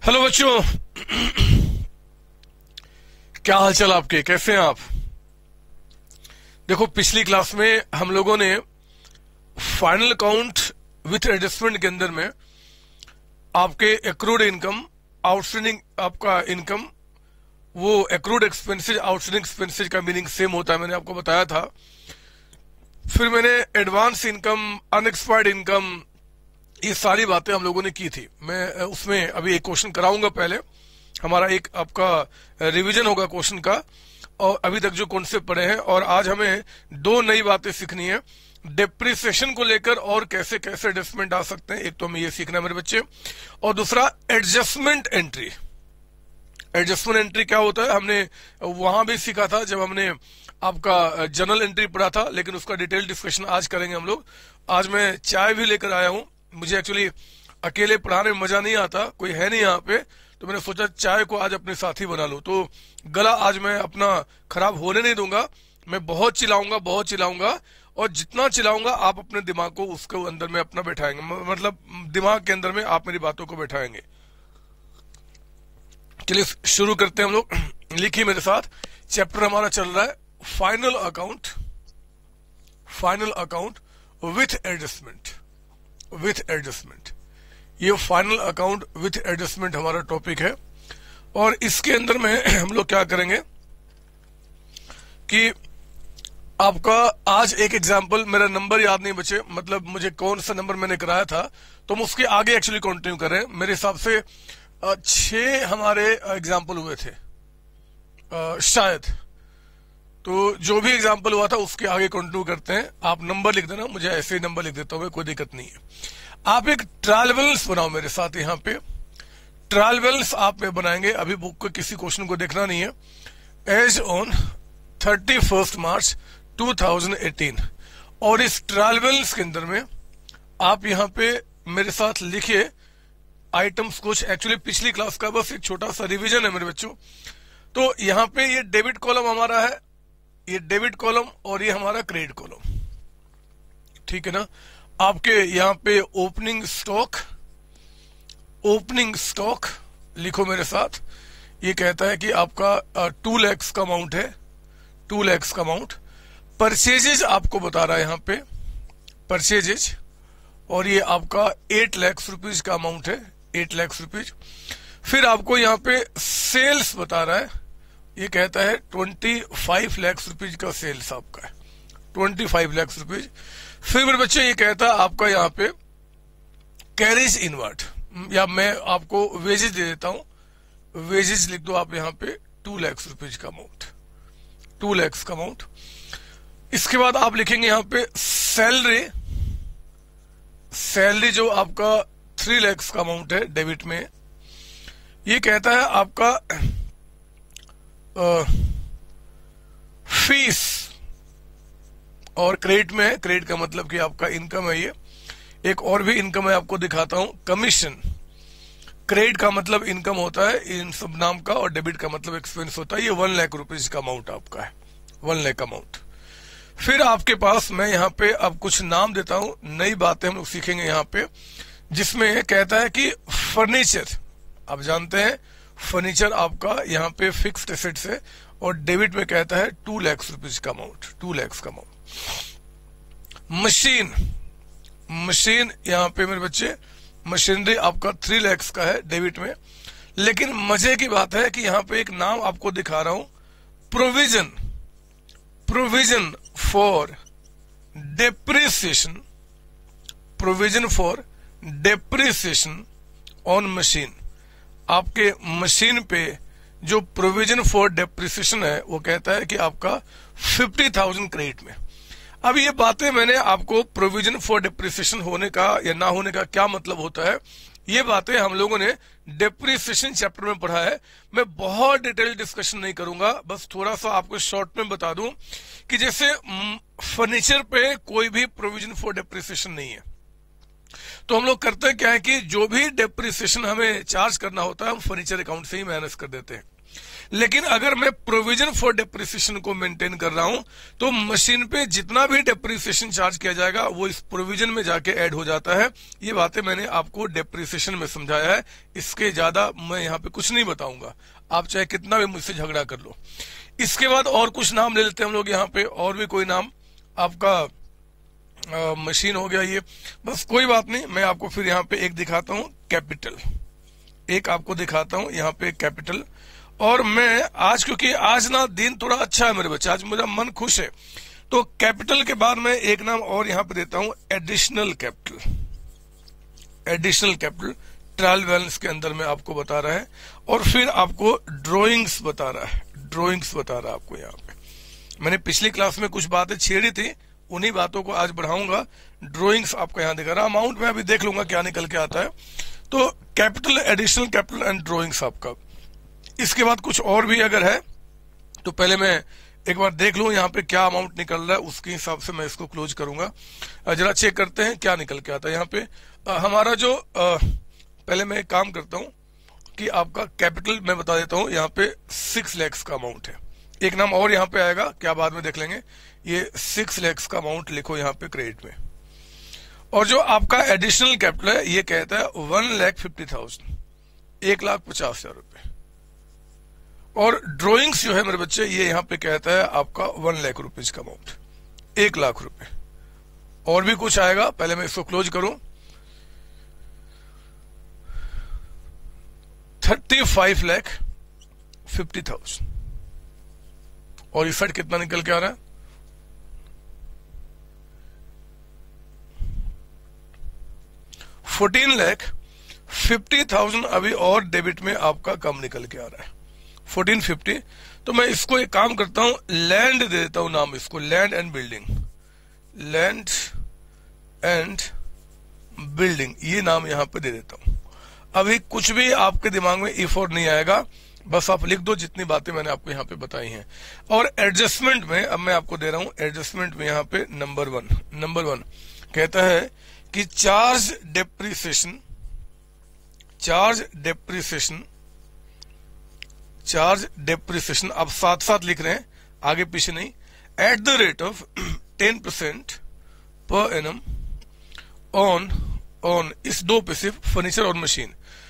Hello बच्चों। क्या हालचाल आपके, कैसे हैं आप? देखो, पिछली क्लास में हम लोगों ने फाइनल अकाउंट विथ एडजस्टमेंट के अंदर में आपके एक्रूड इनकम, आउटस्टैंडिंग आपका इनकम, वो एक्रूड एक्सपेंसेज आउटस्टैंडिंग एक्सपेंसेज का मीनिंग सेम होता है, मैंने आपको बताया था। फिर मैंने एडवांस इनकम, अनएक्सपायर्ड इनकम, ये सारी बातें हम लोगों ने की थी। मैं उसमें अभी एक क्वेश्चन कराऊंगा, पहले हमारा एक आपका रिवीजन होगा क्वेश्चन का, और अभी तक जो कॉन्सेप्ट पढ़े हैं। और आज हमें दो नई बातें सीखनी है डिप्रिसिएशन को लेकर, और कैसे कैसे एडजस्टमेंट आ सकते हैं। एक तो हमें ये सीखना है मेरे बच्चे, और दूसरा एडजस्टमेंट एंट्री। एडजस्टमेंट एंट्री क्या होता है हमने वहां भी सीखा था जब हमने आपका जनरल एंट्री पढ़ा था, लेकिन उसका डिटेल डिस्कशन आज करेंगे हम लोग। आज मैं चाय भी लेकर आया हूं। मुझे एक्चुअली अकेले पढ़ाने में मजा नहीं आता, कोई है नहीं यहाँ पे, तो मैंने सोचा चाय को आज अपने साथी बना लूं। तो गला आज मैं अपना खराब होने नहीं दूंगा, मैं बहुत चिल्लाऊंगा, और जितना चिल्लाऊंगा आप अपने दिमाग को उसके अंदर में अपना बैठाएंगे, मतलब दिमाग के अंदर में आप मेरी बातों को बैठाएंगे। चलिए शुरू करते हैं हम लोग। लिखिए मेरे साथ, चैप्टर हमारा चल रहा है फाइनल अकाउंट विथ एडजस्टमेंट। ये फाइनल अकाउंट विथ एडजस्टमेंट हमारा टॉपिक है। और इसके अंदर में हम लोग क्या करेंगे कि आपका आज एक एग्जांपल, मेरा नंबर याद नहीं बचे, मतलब मुझे कौन सा नंबर मैंने कराया था, तो हम उसके आगे एक्चुअली कंटिन्यू करें। मेरे हिसाब से 6 हमारे एग्जाम्पल हुए थे शायद। तो जो भी एग्जाम्पल हुआ था उसके आगे कंटिन्यू करते हैं। आप नंबर लिख देना, मुझे ऐसे ही नंबर लिख देता हूं, कोई दिक्कत नहीं है। आप एक ट्रायल बैलेंस बनाओ मेरे साथ। यहाँ पे ट्रायल बैलेंस आप में बनाएंगे, अभी बुक को किसी क्वेश्चन को देखना नहीं है। As on 31 March 2018। और इस ट्रायल बैलेंस के अंदर में आप यहाँ पे मेरे साथ लिखिए आइटम्स कुछ। एक्चुअली पिछली क्लास का बस एक छोटा सा रिवीजन है मेरे बच्चों। तो यहाँ पे ये डेबिट कॉलम हमारा है, ये डेबिट कॉलम, और ये हमारा क्रेडिट कॉलम, ठीक है ना। आपके यहाँ पे ओपनिंग स्टॉक लिखो मेरे साथ। ये कहता है कि आपका 2 लाख का अमाउंट है, 2 लाख का अमाउंट। परचेजेज आपको बता रहा है यहाँ पे परचेजेज, और ये आपका 8 लाख रुपीज का अमाउंट है, 8 लाख रुपीज। फिर आपको यहाँ पे सेल्स बता रहा है, ये कहता है 25 लाख रुपीज का सेल्स आपका है, 25 लाख रुपीज। फिर मेरे बच्चे ये कहता है आपका यहाँ पे कैरेज इनवर्ट, या मैं आपको वेजेज दे देता हूं, वेजेज लिख दो आप यहाँ पे 2 लाख रुपीज का अमाउंट, 2 लाख का अमाउंट। इसके बाद आप लिखेंगे यहाँ पे सैलरी जो आपका 3 लाख का अमाउंट है डेबिट में। ये कहता है आपका फीस, और क्रेडिट में है, क्रेडिट का मतलब कि आपका इनकम है। ये एक और भी इनकम है, आपको दिखाता हूं, कमीशन। क्रेडिट का मतलब इनकम होता है इन सब नाम का, और डेबिट का मतलब एक्सपेंस होता है। ये 1 लाख रुपीज का अमाउंट आपका है, 1 लाख अमाउंट। फिर आपके पास मैं यहाँ पे अब कुछ नाम देता हूं, नई बातें हम लोग सीखेंगे यहाँ पे, जिसमें कहता है कि फर्नीचर। आप जानते हैं फर्नीचर आपका यहाँ पे फिक्स्ड एसेट्स है, और डेबिट में कहता है 2 लाख रुपीज का अमाउंट, 2 लाख का अमाउंट। मशीन यहाँ पे मेरे बच्चे मशीनरी आपका 3 लाख का है डेबिट में। लेकिन मजे की बात है कि यहाँ पे एक नाम आपको दिखा रहा हूं, provision for depreciation on machine. आपके मशीन पे जो प्रोविजन फॉर डेप्रिसिएशन है वो कहता है कि आपका 50,000 क्रेडिट में। अब ये बातें मैंने आपको प्रोविजन फॉर डेप्रिसिएशन होने का या ना होने का क्या मतलब होता है, ये बातें हम लोगों ने डेप्रिसिएशन चैप्टर में पढ़ा है। मैं बहुत डिटेल डिस्कशन नहीं करूंगा, बस थोड़ा सा आपको शॉर्ट में बता दूं कि जैसे फर्नीचर पे कोई भी प्रोविजन फॉर डेप्रिसिएशन नहीं है, तो हम लोग करते क्या है कि जो भी डेप्रिसिएशन हमें चार्ज करना होता है हम फर्नीचर अकाउंट से ही मैनेज कर देते हैं। लेकिन अगर मैं प्रोविजन फॉर डेप्रिसिएशन को मेंटेन कर रहा हूं तो मशीन पे जितना भी डेप्रिसिएशन चार्ज किया जाएगा वो इस प्रोविजन में जाके ऐड हो जाता है। ये बातें मैंने आपको डेप्रिसिएशन में समझाया है, इसके ज्यादा मैं यहाँ पे कुछ नहीं बताऊंगा, आप चाहे कितना भी मुझसे झगड़ा कर लो। इसके बाद और कुछ नाम ले लेते हैं हम लोग यहाँ पे, और भी कोई नाम आपका मशीन हो गया ये, बस कोई बात नहीं। मैं आपको फिर यहाँ पे एक दिखाता हूँ कैपिटल, एक आपको दिखाता हूँ यहाँ पे कैपिटल। और मैं आज, क्योंकि आज ना दिन थोड़ा अच्छा है मेरे बच्चे, आज मेरा मन खुश है, तो कैपिटल के बाद मैं एक नाम और यहाँ पे देता हूँ additional capital. Additional capital trial balance के अंदर में आपको बता रहा है, और फिर आपको ड्रॉइंग्स बता रहा है, ड्रॉइंग्स बता रहा है आपको यहाँ पे। मैंने पिछली क्लास में कुछ बातें छेड़ी थी, उन्हीं बातों को आज बढ़ाऊंगा। ड्रॉइंग्स आपको यहाँ दिखा रहा, अमाउंट में अभी देख लूंगा क्या निकल के आता है। तो capital, additional capital and drawings आपका। इसके बाद कुछ और भी अगर है तो पहले मैं एक बार देख लूं यहाँ पे क्या अमाउंट निकल रहा है, उसके हिसाब से मैं इसको क्लोज करूंगा। जरा चेक करते हैं क्या निकल के आता है यहाँ पे। हमारा जो पहले मैं एक काम करता हूँ कि आपका कैपिटल मैं बता देता हूँ, यहाँ पे 6 लाख का अमाउंट है। एक नाम और यहाँ पे आएगा, क्या बाद में देख लेंगे। ये 6 लाख का अमाउंट लिखो यहाँ पे क्रेडिट में। और जो आपका एडिशनल कैपिटल है ये कहता है 1,50,000, 1,50,000 रुपए। और ड्रॉइंग्स जो है मेरे बच्चे ये यहाँ पे कहता है आपका 1 लाख रुपीज का अमाउंट, 1 लाख रुपए। और भी कुछ आएगा, पहले मैं इसको क्लोज करूं। 35,50,000 और इस साइड कितना निकल के आ रहा है, 14,50,000 अभी और डेबिट में आपका कम निकल के आ रहा है, 1450। तो मैं इसको एक काम करता हूं, लैंड दे देता हूं नाम इसको, land and building, land and building, ये नाम यहां पे दे देता हूं। अभी कुछ भी आपके दिमाग में इफ और नहीं आएगा, बस आप लिख दो जितनी बातें मैंने आपको यहाँ पे बताई हैं। और एडजस्टमेंट में अब मैं आपको दे रहा हूं, एडजस्टमेंट में यहाँ पे नंबर वन कहता है कि चार्ज डेप्रिसिएशन आप साथ साथ लिख रहे हैं, आगे पीछे नहीं, एट द रेट ऑफ 10% पर एनम ऑन इस दो पे सिर्फ फर्नीचर और मशीन,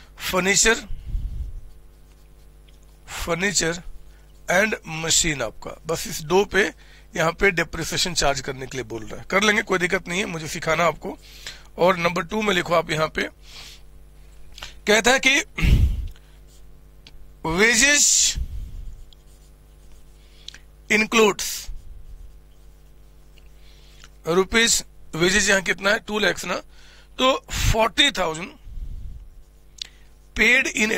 फर्नीचर एंड मशीन आपका, बस इस दो पे यहाँ पे डेप्रिसिएशन चार्ज करने के लिए बोल रहा है। कर लेंगे, कोई दिक्कत नहीं है, मुझे सिखाना आपको। और नंबर 2 में लिखो आप यहाँ पे, कहता है कि वेजेस इंक्लूड्स रुपीज, वेजेस यहाँ कितना है 2 लाख ना, तो 40,000 पेड इन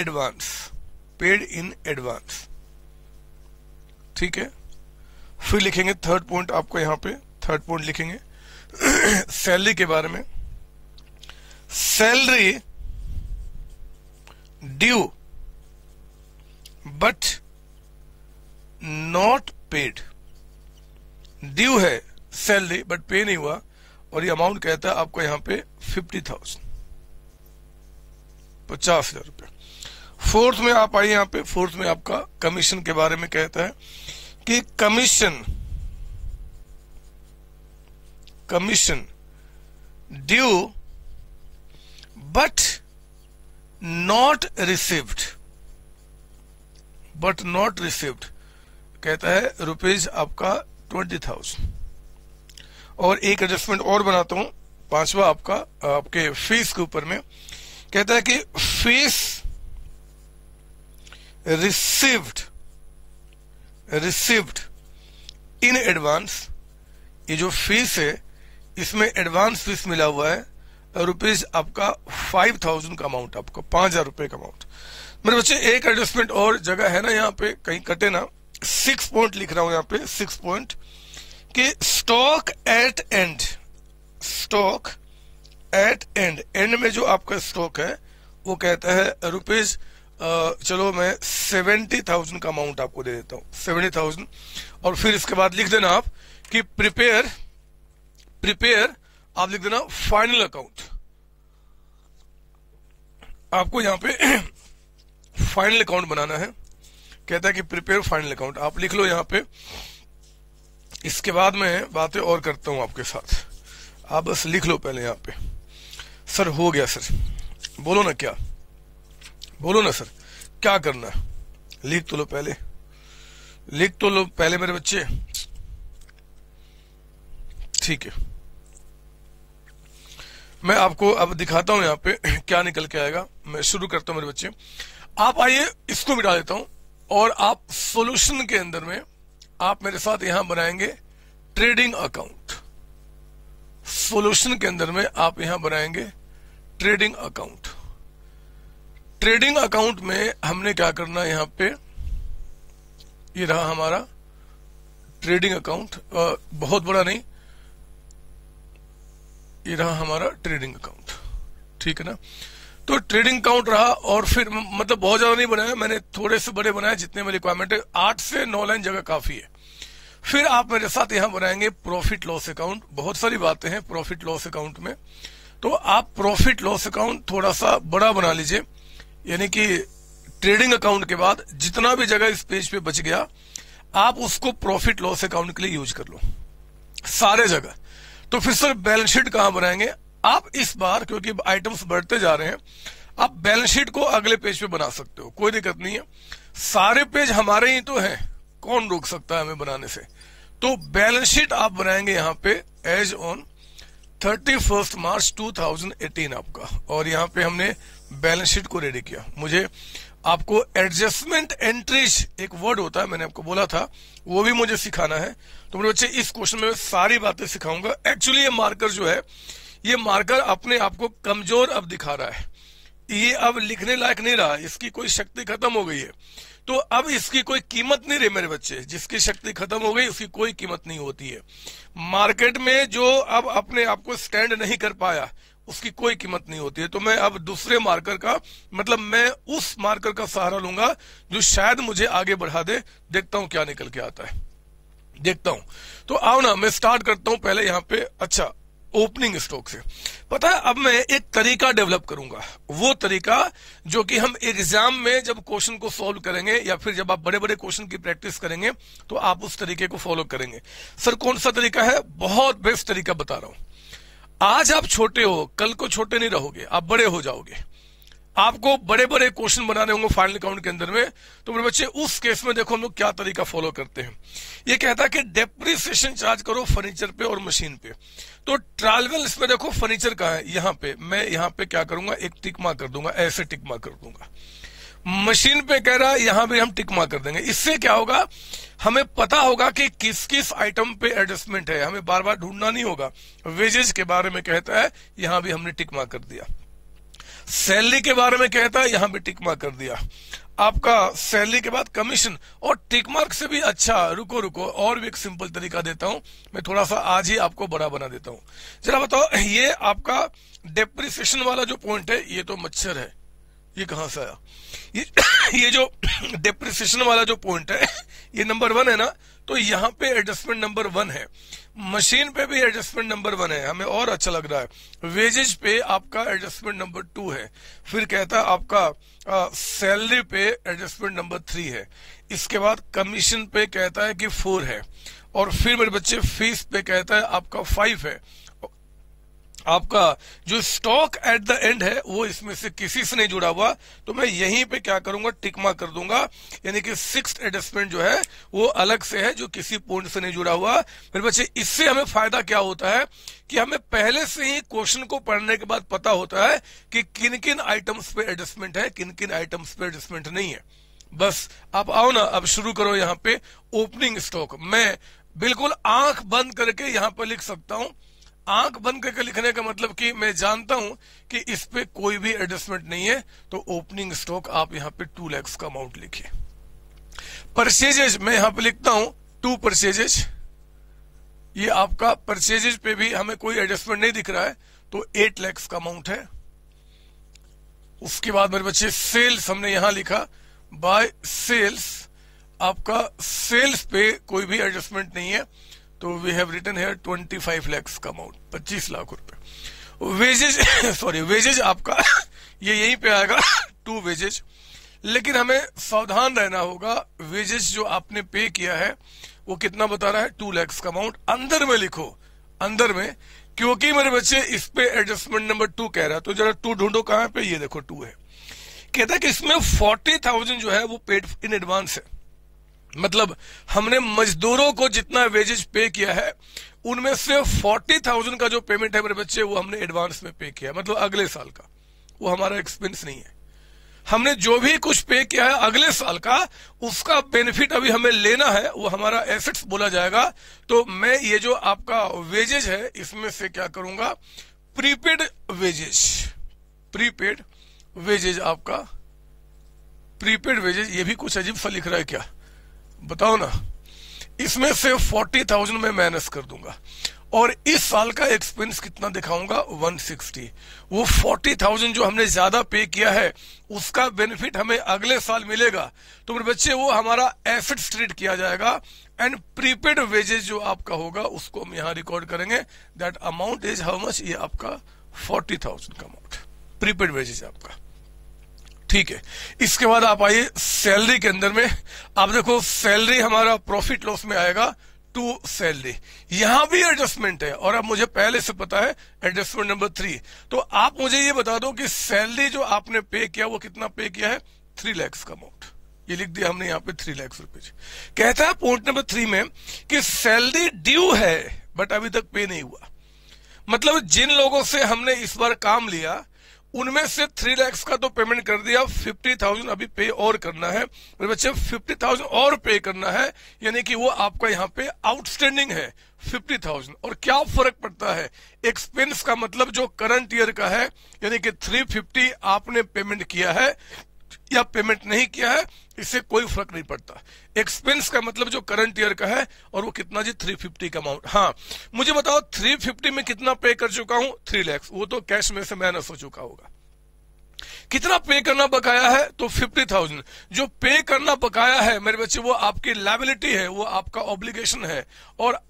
एडवांस, ठीक है। फिर लिखेंगे थर्ड पॉइंट आपको यहाँ पे, थर्ड पॉइंट लिखेंगे सैलरी के बारे में, salary due but not paid, due है सैलरी बट पे नहीं हुआ, और ये अमाउंट कहता है आपको यहाँ पे 50,000, 50,000 रुपए। फोर्थ में आप आइए यहाँ पे, फोर्थ में आपका कमीशन के बारे में कहता है कि commission due but not received, कहता है रुपीज आपका 20,000। और एक एडजस्टमेंट और बनाता हूं, पांचवा आपका आपके फीस के ऊपर में कहता है कि फीस रिसीव्ड इन एडवांस, ये जो फीस है इसमें एडवांस फीस मिला हुआ है रुपीज आपका 5,000 का अमाउंट, आपका 5,000 रुपए का अमाउंट। मेरे बच्चे एक एडजस्टमेंट और जगह है ना यहाँ पे, कहीं कटे ना, 6 पॉइंट लिख रहा हूं यहाँ पे, 6 पॉइंट कि स्टॉक एट एंड में जो आपका स्टॉक है वो कहता है रुपीज, चलो मैं 70,000 का अमाउंट आपको दे देता हूं, 70,000। और फिर इसके बाद लिख देना आप कि प्रिपेयर आप लिख देना फाइनल अकाउंट, आपको यहां पे फाइनल अकाउंट बनाना है। कहता है कि प्रिपेयर फाइनल अकाउंट, आप लिख लो यहाँ पे। इसके बाद मैं बातें और करता हूं आपके साथ, आप बस लिख लो पहले यहाँ पे। सर हो गया सर, बोलो ना क्या, बोलो ना सर क्या करना है, लिख तो लो पहले, लिख तो लो पहले मेरे बच्चे। ठीक है, मैं आपको अब दिखाता हूं यहाँ पे क्या निकल के आएगा। मैं शुरू करता हूं मेरे बच्चे। आप आइए इसको मिटा देता हूं और आप सॉल्यूशन के अंदर में आप मेरे साथ यहां बनाएंगे ट्रेडिंग अकाउंट। सॉल्यूशन के अंदर में आप यहां बनाएंगे ट्रेडिंग अकाउंट। ट्रेडिंग अकाउंट में हमने क्या करना है, यहां पे ये रहा हमारा ट्रेडिंग अकाउंट, बहुत बड़ा नहीं, ये रहा हमारा ट्रेडिंग अकाउंट, ठीक है ना। तो ट्रेडिंग अकाउंट रहा और फिर मतलब बहुत ज्यादा नहीं बनाया मैंने, थोड़े से बड़े बनाए जितने में रिक्वायरमेंट है, 8 से 9 लाइन जगह काफी है। फिर आप मेरे साथ यहां बनाएंगे प्रॉफिट लॉस अकाउंट। बहुत सारी बातें हैं प्रॉफिट लॉस अकाउंट में, तो आप प्रॉफिट लॉस अकाउंट थोड़ा सा बड़ा बना लीजिए, यानी कि ट्रेडिंग अकाउंट के बाद जितना भी जगह इस पेज पे बच गया आप उसको प्रॉफिट लॉस अकाउंट के लिए यूज कर लो सारे जगह। तो फिर सर बैलेंस शीट कहां बनाएंगे आप इस बार, क्योंकि आइटम्स बढ़ते जा रहे हैं, आप बैलेंस शीट को अगले पेज पे बना सकते हो, कोई दिक्कत नहीं है। सारे पेज हमारे ही तो हैं, कौन रोक सकता है हमें बनाने से। तो बैलेंस शीट आप बनाएंगे यहां पे एज ऑन 31 मार्च 2018 आपका, और यहां पे हमने बैलेंस शीट को रेडी किया। मुझे आपको एडजस्टमेंट एंट्रीज एक वर्ड होता है, मैंने आपको बोला था, वो भी मुझे सिखाना है। तो मेरे बच्चे इस क्वेश्चन में सारी बातें सिखाऊंगा। एक्चुअली ये मार्कर जो है, ये मार्कर अपने आप को कमजोर अब दिखा रहा है, ये अब लिखने लायक नहीं रहा, इसकी कोई शक्ति खत्म हो गई है। तो अब इसकी कोई कीमत नहीं रही मेरे बच्चे, जिसकी शक्ति खत्म हो गई उसकी कोई कीमत नहीं होती है। मार्केट में जो अब अपने आप को स्टैंड नहीं कर पाया उसकी कोई कीमत नहीं होती है। तो मैं अब दूसरे मार्कर का, मतलब मैं उस मार्कर का सहारा लूंगा जो शायद मुझे आगे बढ़ा दे। देखता हूं क्या निकल के आता है, देखता हूं। तो आओ ना, मैं स्टार्ट करता हूं पहले यहां पे। अच्छा, ओपनिंग स्टॉक से पता है, अब मैं एक तरीका डेवलप करूंगा, वो तरीका जो कि हम एग्जाम में जब क्वेश्चन को सॉल्व करेंगे या फिर जब आप बड़े बड़े क्वेश्चन की प्रैक्टिस करेंगे तो आप उस तरीके को फॉलो करेंगे। सर कौन सा तरीका है? बहुत बेस्ट तरीका बता रहा हूं। आज आप छोटे हो, कल को छोटे नहीं रहोगे, आप बड़े हो जाओगे, आपको बड़े बड़े क्वेश्चन बनाने होंगे फाइनल अकाउंट के अंदर में। तो मेरे बच्चे उस केस में देखो हम लोग क्या तरीका फॉलो करते हैं। ये कहता है कि डेप्रिसिएशन चार्ज करो फर्नीचर पे और मशीन पे। तो ट्रायल बैलेंस में देखो फर्नीचर का है, यहाँ पे मैं यहाँ पे क्या करूंगा, एक टिक मार्क कर दूंगा, ऐसे टिक मार्क कर दूंगा। मशीन पे कह रहा है, यहां भी हम टिक मार्क कर देंगे। इससे क्या होगा, हमें पता होगा कि किस किस आइटम पे एडजस्टमेंट है, हमें बार बार ढूंढना नहीं होगा। वेजेज के बारे में कहता है, यहां भी हमने टिक मार्क कर दिया। सैलरी के बारे में कहता है, यहां भी टिक मार्क कर दिया। आपका सैलरी के बाद कमीशन, और टिक मार्क से भी अच्छा, रुको रुको और भी एक सिंपल तरीका देता हूं मैं, थोड़ा सा आज ही आपको बड़ा बना देता हूं। जरा बताओ, ये आपका डेप्रिसिएशन वाला जो पॉइंट है, ये तो मच्छर है, ये कहां से आया? ये जो डेप्रिसिएशन वाला जो पॉइंट है, ये नंबर 1 है ना, तो यहाँ पे एडजस्टमेंट नंबर 1 है। मशीन पे भी एडजस्टमेंट नंबर 1 है, हमें और अच्छा लग रहा है। वेजेज पे आपका एडजस्टमेंट नंबर 2 है। फिर कहता है आपका सैलरी पे एडजस्टमेंट नंबर 3 है। इसके बाद कमीशन पे कहता है कि 4 है, और फिर मेरे बच्चे फीस पे कहता है आपका 5 है। आपका जो स्टॉक एट द एंड है वो इसमें से किसी से नहीं जुड़ा हुआ, तो मैं यहीं पे क्या करूंगा, टिक मार्क कर दूंगा। यानी कि 6th एडजस्टमेंट जो है वो अलग से है, जो किसी पॉइंट से नहीं जुड़ा हुआ। मेरे बच्चे इससे हमें फायदा क्या होता है कि हमें पहले से ही क्वेश्चन को पढ़ने के बाद पता होता है कि किन किन आइटम्स पे एडजस्टमेंट है, किन किन आइटम्स पे एडजस्टमेंट नहीं है। बस आप आओ ना, अब शुरू करो। यहाँ पे ओपनिंग स्टॉक मैं बिल्कुल आंख बंद करके यहाँ पर लिख सकता हूं। आंख बंद करके लिखने का मतलब कि मैं जानता हूं कि इस पे कोई भी एडजस्टमेंट नहीं है, तो ओपनिंग स्टॉक आप यहां पे 2 lakhs का अमाउंट लिखिए। परचेजेज मैं यहां पे लिखता हूं 2 परचेजेज, ये आपका परचेजेज पे भी हमें कोई एडजस्टमेंट नहीं दिख रहा है, तो 8 lakhs का अमाउंट है। उसके बाद मेरे बच्चे सेल्स हमने यहां लिखा, बाय सेल्स, आपका सेल्स पे कोई भी एडजस्टमेंट नहीं है, तो we have written here 25 lakhs का अमाउंट, 25 लाख रुपए। वेजेज सॉरी वेजेज आपका ये यहीं पे आएगा 2 वेजेज। लेकिन हमें सावधान रहना होगा। वेजेस जो आपने पे किया है वो कितना बता रहा है, 2 लाख का अमाउंट अंदर में लिखो, अंदर में, क्योंकि मेरे बच्चे इस पे एडजस्टमेंट नंबर 2 कह रहा है। तो जरा 2 ढूंढो कहां पे, ये देखो 2 है। कहता है कि इसमें 40,000 जो है वो पेड इन एडवांस है, मतलब हमने मजदूरों को जितना वेजेज पे किया है उनमें से 40,000 का जो पेमेंट है मेरे बच्चे वो हमने एडवांस में पे किया, मतलब अगले साल का, वो हमारा एक्सपेंस नहीं है। हमने जो भी कुछ पे किया है अगले साल का, उसका बेनिफिट अभी हमें लेना है, वो हमारा एसेट्स बोला जाएगा। तो मैं ये जो आपका वेजेज है इसमें से क्या करूंगा, प्रीपेड वेजेज, प्रीपेड वेजेज, आपका प्रीपेड वेजेज, ये भी कुछ अजीब सा लिख रहा है क्या, बताओ ना। इसमें से 40,000 मैं माइनस कर दूंगा और इस साल का एक्सपेंस कितना दिखाऊंगा, 160। वो 40,000 जो हमने ज्यादा पे किया है उसका बेनिफिट हमें अगले साल मिलेगा। तो मेरे बच्चे वो हमारा एसेट ट्रीट किया जाएगा एंड प्रीपेड वेजेज जो आपका होगा उसको हम यहां रिकॉर्ड करेंगे। That amount is how much, ये आपका 40,000 का अमाउंट प्रीपेड वेजेज आपका, ठीक है। इसके बाद आप आइए सैलरी के अंदर में, आप देखो सैलरी हमारा प्रॉफिट लॉस में आएगा टू सैलरी, यहां भी एडजस्टमेंट है और अब मुझे पहले से पता है एडजस्टमेंट नंबर 3। तो आप मुझे ये बता दो कि सैलरी जो आपने पे किया वो कितना पे किया है, 3 लाख का अमाउंट, ये लिख दिया हमने यहाँ पे 3 लाख रुपए। कहता है पॉइंट नंबर 3 में कि सैलरी ड्यू है बट अभी तक पे नहीं हुआ, मतलब जिन लोगों से हमने इस बार काम लिया उनमें से 3 लाख का तो पेमेंट कर दिया, 50,000 अभी पे और करना है मेरे बच्चे, 50,000 और पे करना है, यानी कि वो आपका यहाँ पे आउटस्टैंडिंग है 50,000। और क्या फर्क पड़ता है, एक्सपेंस का मतलब जो करंट ईयर का है, यानी कि 350 आपने पेमेंट किया है या पेमेंट नहीं किया है, इससे कोई फर्क नहीं पड़ता। एक्सपेंस का मतलब जो करंट ईयर का है और वो कितना जी, 350 का अमाउंट। हाँ मुझे बताओ 350 में कितना पे कर चुका हूं, 3 लाख, वो तो कैश में से माइनस हो चुका होगा। कितना पे करना बकाया है, तो 50,000। जो पे करना बकाया है मेरे बच्चे वो आपकी लायबिलिटी है, वो आपका ऑब्लिगेशन है। और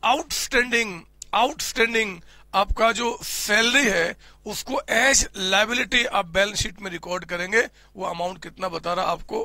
आउटस्टैंडिंग आपका जो सैलरी है उसको एज लायबिलिटी आप बैलेंस शीट में रिकॉर्ड करेंगे। वो अमाउंट कितना बता रहा आपको,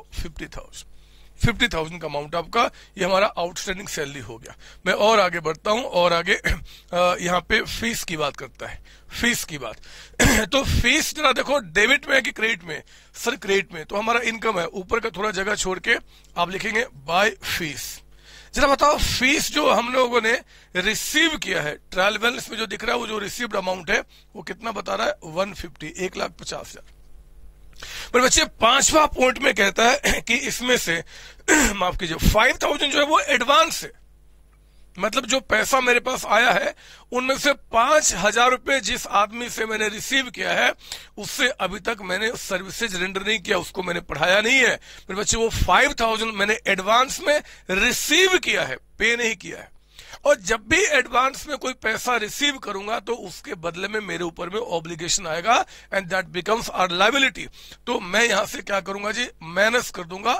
50,000 का अमाउंट आपका, ये हमारा आउटस्टैंडिंग सैलरी हो गया। मैं और आगे बढ़ता हूं और आगे यहाँ पे फीस की बात करता है, फीस की बात तो फीस जरा देखो डेबिट में है कि क्रेडिट में, सर क्रेडिट में। तो हमारा इनकम है, ऊपर का थोड़ा जगह छोड़ के आप लिखेंगे बाय फीस। जरा बताओ फीस जो हम लोगों ने रिसीव किया है, ट्रायल बैलेंस में जो दिख रहा है वो जो रिसीव्ड अमाउंट है वो कितना बता रहा है, 150, 1,50,000। पर बच्चे 5वां पॉइंट में कहता है कि इसमें से माफ कीजिए 5,000 जो है वो एडवांस है, मतलब जो पैसा मेरे पास आया है उनमें से 5,000 रुपए जिस आदमी से मैंने रिसीव किया है उससे अभी तक मैंने सर्विसेज रेंडर नहीं किया, उसको मैंने पढ़ाया नहीं है मेरे बच्चे। वो 5,000 मैंने एडवांस में रिसीव किया है, पे नहीं किया है। और जब भी एडवांस में कोई पैसा रिसीव करूंगा तो उसके बदले में मेरे ऊपर में ऑब्लिगेशन आएगा and that becomes our liability. तो मैं यहां से क्या करूंगा जी, माइनस कर दूंगा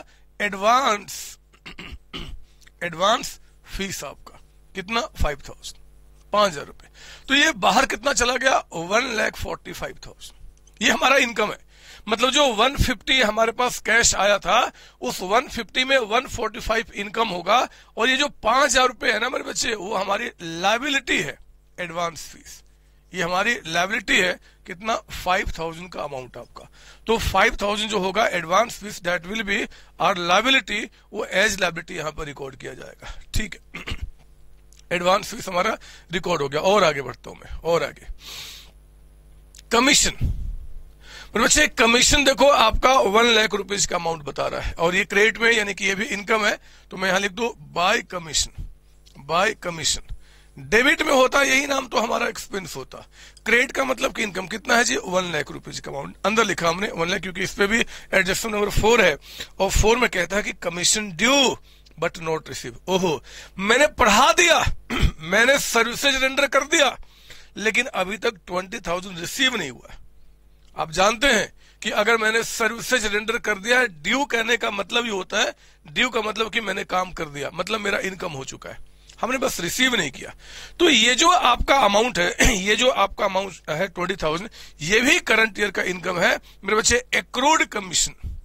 एडवांस फीस आपका कितना, 5,000, 5,000 रुपए। तो ये बाहर कितना चला गया, 1,45,000। ये हमारा इनकम है, मतलब जो 150 हमारे पास कैश आया था उस 150 में 145 इनकम होगा। और ये जो 5,000 रुपए है ना मेरे बच्चे वो हमारी लायबिलिटी है, एडवांस फीस, ये हमारी लायबिलिटी है। कितना, 5,000 का अमाउंट आपका। तो 5,000 जो होगा advance fees that will be our liability, वो एज लायबिलिटी यहां पर रिकॉर्ड किया जाएगा, ठीक है। एडवांस फीस हमारा रिकॉर्ड हो गया। और आगे बढ़ता हूं मैं, और आगे कमीशन। बच्चे कमीशन देखो आपका 1 लाख रुपीज का अमाउंट बता रहा है और ये क्रेडिट में, यानी कि ये भी इनकम है। तो मैं यहां लिख दू by commission, by commission. Debit में होता यही नाम तो हमारा एक्सपेंस होता। क्रेडिट का मतलब कि इनकम कितना है जी, 1 लाख रुपीज का अमाउंट अंदर लिखा हमने 1 लाख, क्योंकि इस पे भी एडजस्टमेंट नंबर 4 है और 4 में कहता है कि commission due but not receive. ओहो, मैंने पढ़ा दिया मैंने सर्विसेज रेंडर कर दिया लेकिन अभी तक 20,000 रिसीव नहीं हुआ। आप जानते हैं कि अगर मैंने सर्विसेज रेंडर कर दिया है, ड्यू कहने का मतलब ही होता है, ड्यू का मतलब कि मैंने काम कर दिया, मतलब मेरा इनकम हो चुका है, हमने बस रिसीव नहीं किया। तो ये जो आपका अमाउंट है, ये जो आपका अमाउंट है 20,000, ये भी करंट ईयर का इनकम है मेरे बच्चे। एक्रूड कमीशन,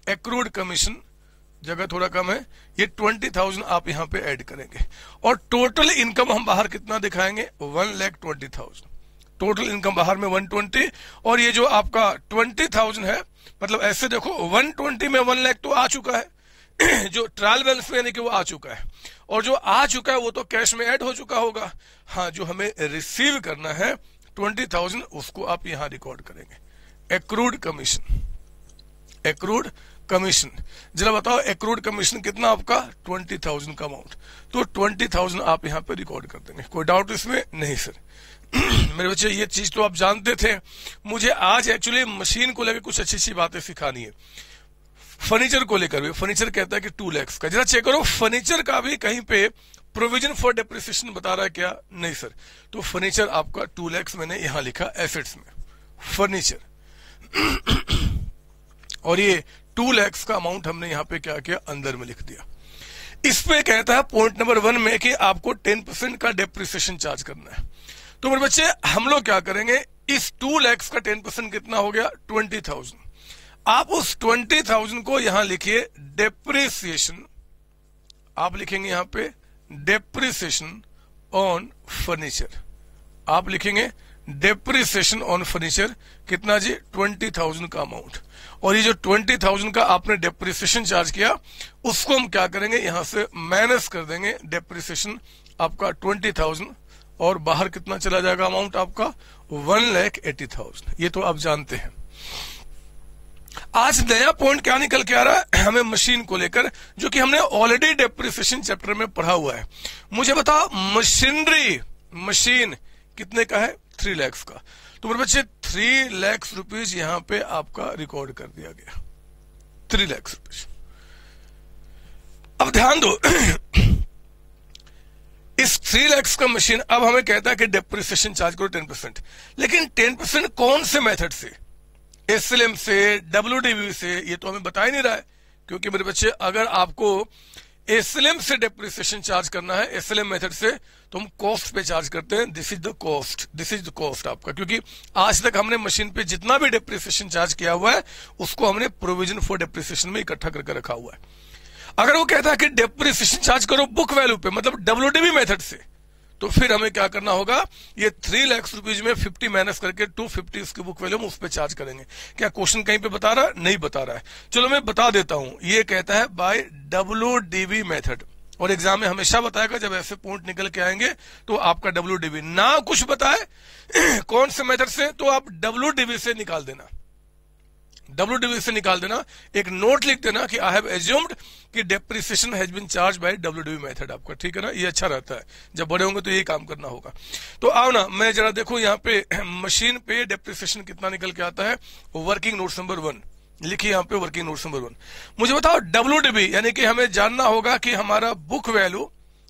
एक्रूड कमीशन जगह थोड़ा कम है, ये 20,000 आप यहाँ पे ऐड करेंगे और टोटल इनकम हम बाहर कितना दिखाएंगे 1,20,000। टोटल इनकम बाहर में 120 और ये जो आपका 20,000 है, मतलब ऐसे देखो 120 में 1 लाख तो आ चुका है जो ट्रायल बैलेंस में यानी कि वो आ चुका है, और जो आ चुका है वो तो कैश में ऐड हो चुका होगा। हाँ, जो हमें रिसीव करना है 20,000 उसको आप यहां रिकॉर्ड करेंगे एक्रूड कमीशन। एक्रूड कमीशन जरा बताओ, एक्रूड कमीशन कितना आपका 20,000 का अमाउंट, तो 20,000 आप यहां पे रिकॉर्ड कर देंगे। कोई डाउट इसमें? नहीं सर। मेरे बच्चे ये चीज तो आप जानते थे, मुझे आज एक्चुअली मशीन को लेकर कुछ अच्छी अच्छी बातें सिखानी है। फर्नीचर को लेकर भी, फर्नीचर कहता है कि 2 लाख का, जरा चेक करो फर्नीचर का भी कहीं पे प्रोविजन फॉर डेप्रिसिएशन बता रहा है क्या? नहीं सर। तो फर्नीचर आपका 2 लाख मैंने यहां लिखा एसेट्स में फर्नीचर और ये 2 लाख का अमाउंट हमने यहां पे क्या किया, अंदर में लिख दिया। इस पे कहता है पॉइंट नंबर 1 में कि आपको 10% का डेप्रिसिएशन चार्ज करना है। तो मेरे बच्चे हम लोग क्या करेंगे, इस 2 लाख का 10% कितना हो गया 20,000। आप उस 20,000 को यहां लिखिए डेप्रिसिएशन, आप लिखेंगे यहां पे डेप्रिसिएशन ऑन फर्नीचर, आप लिखेंगे डेप्रिसिएशन ऑन फर्नीचर कितना जी 20,000 का अमाउंट, और ये जो 20,000 का आपने डेप्रिसिएशन चार्ज किया उसको हम क्या करेंगे यहां से माइनस कर देंगे, डेप्रिसिएशन आपका 20,000 और बाहर कितना चला जाएगा अमाउंट आपका 1,80,000। ये तो आप जानते हैं। आज नया पॉइंट क्या निकल के आ रहा है हमें मशीन को लेकर, जो कि हमने ऑलरेडी डेप्रिसिएशन चैप्टर में पढ़ा हुआ है। मुझे बताओ मशीनरी, मशीन कितने का है 3 लाख का, तो मेरे बच्चे 3 लाख रुपीज यहां पे आपका रिकॉर्ड कर दिया गया 3 लाख रुपीज। अब ध्यान दो इस 3 लाख का मशीन अब हमें कहता है कि डेप्रिसिएशन चार्ज करो 10%, लेकिन 10% कौन से मेथड से, एसएलएम से, डब्ल्यूडीवी से, ये तो हमें बता ही नहीं रहा है। क्योंकि मेरे बच्चे अगर आपको एसएलएम से डेप्रिसिएशन चार्ज करना है, एसएलएम मेथड से, तो हम कॉस्ट पे चार्ज करते हैं। This is the cost, this is the cost आपका, क्योंकि आज तक हमने मशीन पे जितना भी डेप्रिसिएशन चार्ज किया हुआ है उसको हमने प्रोविजन फॉर डेप्रिसिएशन में इकट्ठा करके रखा हुआ है। अगर वो कहता है कि डेप्रिसिएशन चार्ज करो बुक वैल्यू पे, मतलब डब्ल्यूडीवी मेथड से, तो फिर हमें क्या करना होगा, ये 3 लाख रुपीज में 50 माइनस करके 250 उसकी बुक वैल्यू हम उस पर चार्ज करेंगे। क्या क्वेश्चन कहीं पे बता रहा है? नहीं बता रहा है। चलो मैं बता देता हूं, ये कहता है बाय डब्ल्यूडीवी मेथड, और एग्जाम में हमेशा बताएगा जब ऐसे पॉइंट निकल के आएंगे तो आपका डब्ल्यूडीवी ना कुछ बताए कौन से मेथड से, तो आप डब्ल्यूडीवी से निकाल देना, डब्ल्यूडीवी से निकाल देना, एक नोट लिख देना कि आई हैव एज्यूम्ड कि depreciation has been charged by WDV method आपका, ठीक है ना। ये अच्छा रहता है, जब बड़े होंगे तो यही काम करना होगा। तो आओ ना, मैं जरा देखो यहाँ पे मशीन पे डेप्रिसिएशन कितना निकल के आता है। वर्किंग नोट्स नंबर 1 लिखिए यहाँ पे, वर्किंग नोट्स नंबर 1। मुझे बताओ डब्ल्यूडीवी, यानी कि हमें जानना होगा कि हमारा बुक वैल्यू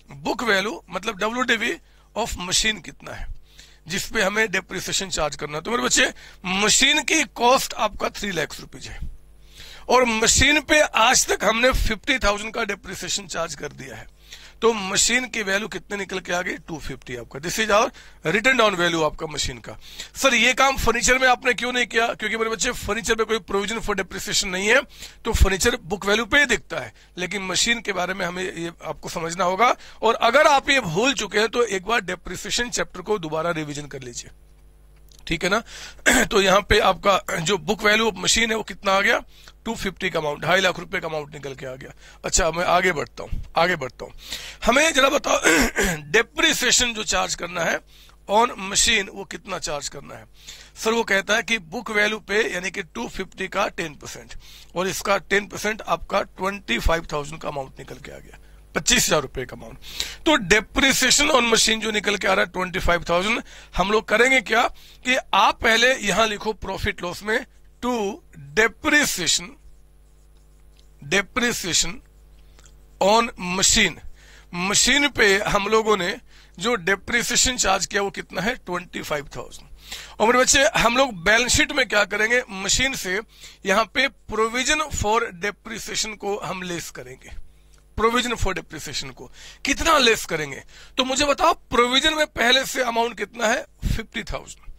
मतलब डब्ल्यूडीवी ऑफ मशीन कितना है जिसपे हमें डेप्रिसिएशन चार्ज करना है। तो मेरे बच्चे मशीन की कॉस्ट आपका 3 लाख रुपीज है, और मशीन पे आज तक हमने 50,000 का डेप्रिसिएशन चार्ज कर दिया है, तो मशीन की वैल्यू कितने निकल के आ गई 250 आपका। This is our written down value आपका मशीन का। सर ये काम फर्नीचर में आपने क्यों नहीं किया? क्योंकि मेरे बच्चे फर्नीचर में कोई प्रोविजन फॉर डेप्रिसिएशन नहीं है, तो फर्नीचर बुक वैल्यू पे ही दिखता है, लेकिन मशीन के बारे में हमें ये आपको समझना होगा। और अगर आप ये भूल चुके हैं तो एक बार डेप्रिसिएशन चैप्टर को दोबारा रिविजन कर लीजिए, ठीक है ना। तो यहाँ पे आपका जो बुक वैल्यू ऑफ मशीन है वो कितना आ गया 250 का अमाउंट, 2.5 लाख रुपए का अमाउंट निकल के आ गया। अच्छा मैं आगे बढ़ता हूं। हमें जरा बताओ डेप्रिसिएशन जो चार्ज करना है ऑन मशीन वो कितना चार्ज करना है। सर वो कहता है कि बुक वैल्यू पे यानी कि 250 का 10%, और इसका 10% आपका 25,000 का अमाउंट निकल के आ गया, 25,000 रुपए का अमाउंट। तो डेप्रिसिएशन ऑन मशीन जो निकल के आ रहा है 25,000, हम लोग करेंगे क्या कि आप पहले यहां लिखो प्रॉफिट लॉस में to depreciation on machine. Machine पे हम लोगों ने जो डेप्रिसिएशन चार्ज किया वो कितना है 25,000। और मेरे बच्चे हम लोग बैलेंस शीट में क्या करेंगे, मशीन से यहां पे प्रोविजन फॉर डेप्रिसिएशन को हम लेस करेंगे। प्रोविजन फॉर डेप्रिसिएशन को कितना लेस करेंगे, तो मुझे बताओ प्रोविजन में पहले से अमाउंट कितना है 50,000,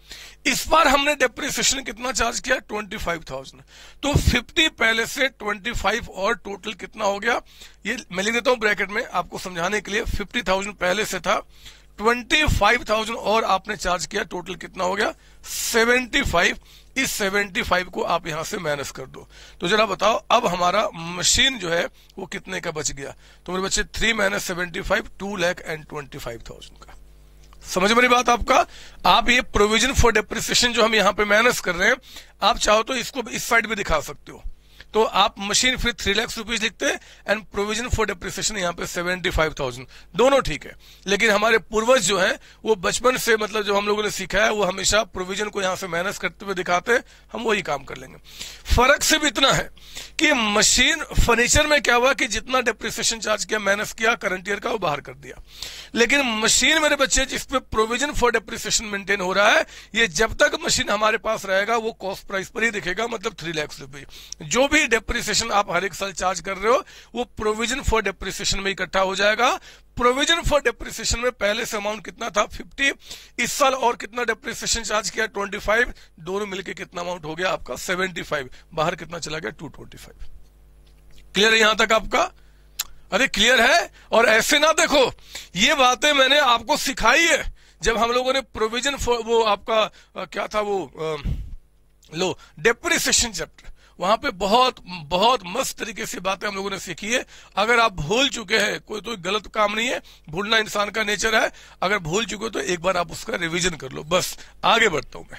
इस बार हमने डेप्रिसिएशन कितना चार्ज किया, 25,000। तो 50 पहले से 25 और टोटल कितना हो गया, ये मैं लिख देता हूं ब्रैकेट में आपको समझाने के लिए। 50,000 पहले से था, 25,000 और आपने चार्ज किया, टोटल कितना हो गया 75। इस 75 को आप यहां से माइनस कर दो। तो जरा बताओ अब हमारा मशीन जो है वो कितने का बच गया। तो मेरे बच्चे 3 - 75 2,25,000 का। समझ मेरी बात आपका। आप ये प्रोविजन फॉर डेप्रिसिएशन जो हम यहां पे माइनस कर रहे हैं, आप चाहो तो इसको इस साइड में दिखा सकते हो। तो आप मशीन फिर 3 लाख रुपीज लिखते हैं एंड प्रोविजन फॉर डेप्रिसिएशन यहाँ पे 75,000, दोनों ठीक है। लेकिन हमारे पूर्वज जो है वो बचपन से मतलब जो हम लोगों ने सीखा है वो हमेशा प्रोविजन को यहाँ से माइनस करते हुए दिखाते हैं, हम वही काम कर लेंगे। फर्क सिर्फ इतना है कि मशीन फर्नीचर में क्या हुआ कि जितना डेप्रिसिएशन चार्ज किया माइनस किया करंट ईयर का वो बाहर कर दिया। लेकिन मशीन मेरे बच्चे जिसपे प्रोविजन फॉर डेप्रिसिएशन मेंटेन हो रहा है, ये जब तक मशीन हमारे पास रहेगा वो कॉस्ट प्राइस पर ही दिखेगा, मतलब 3 लाख रुपए। जो भी डेप्रिसिएशन आप हर एक साल चार्ज कर रहे हो वो प्रोविजन फॉर डेप्रिसिएशन में इकट्ठा हो जाएगा। प्रोविजन फॉर डेप्रिसिएशन में पहले से अमाउंट कितना था 50, इस साल और कितना डेप्रिसिएशन चार्ज किया 25, दोनों मिलके कितना अमाउंट हो गया आपका 75, बाहर कितना चला गया 225। क्लियर है यहां तक आपका? अरे क्लियर है। और ऐसे ना देखो, ये बातें मैंने आपको सिखाई है जब हम लोगों ने प्रोविजन फॉर वो आपका क्या था वो लो डेप्रिसिएशन चैप्टर, वहां पे बहुत बहुत मस्त तरीके से बातें हम लोगों ने सीखी है। अगर आप भूल चुके हैं, कोई तो गलत काम नहीं है, भूलना इंसान का नेचर है। अगर भूल चुके हो तो एक बार आप उसका रिवीजन कर लो। बस आगे बढ़ता हूं मैं।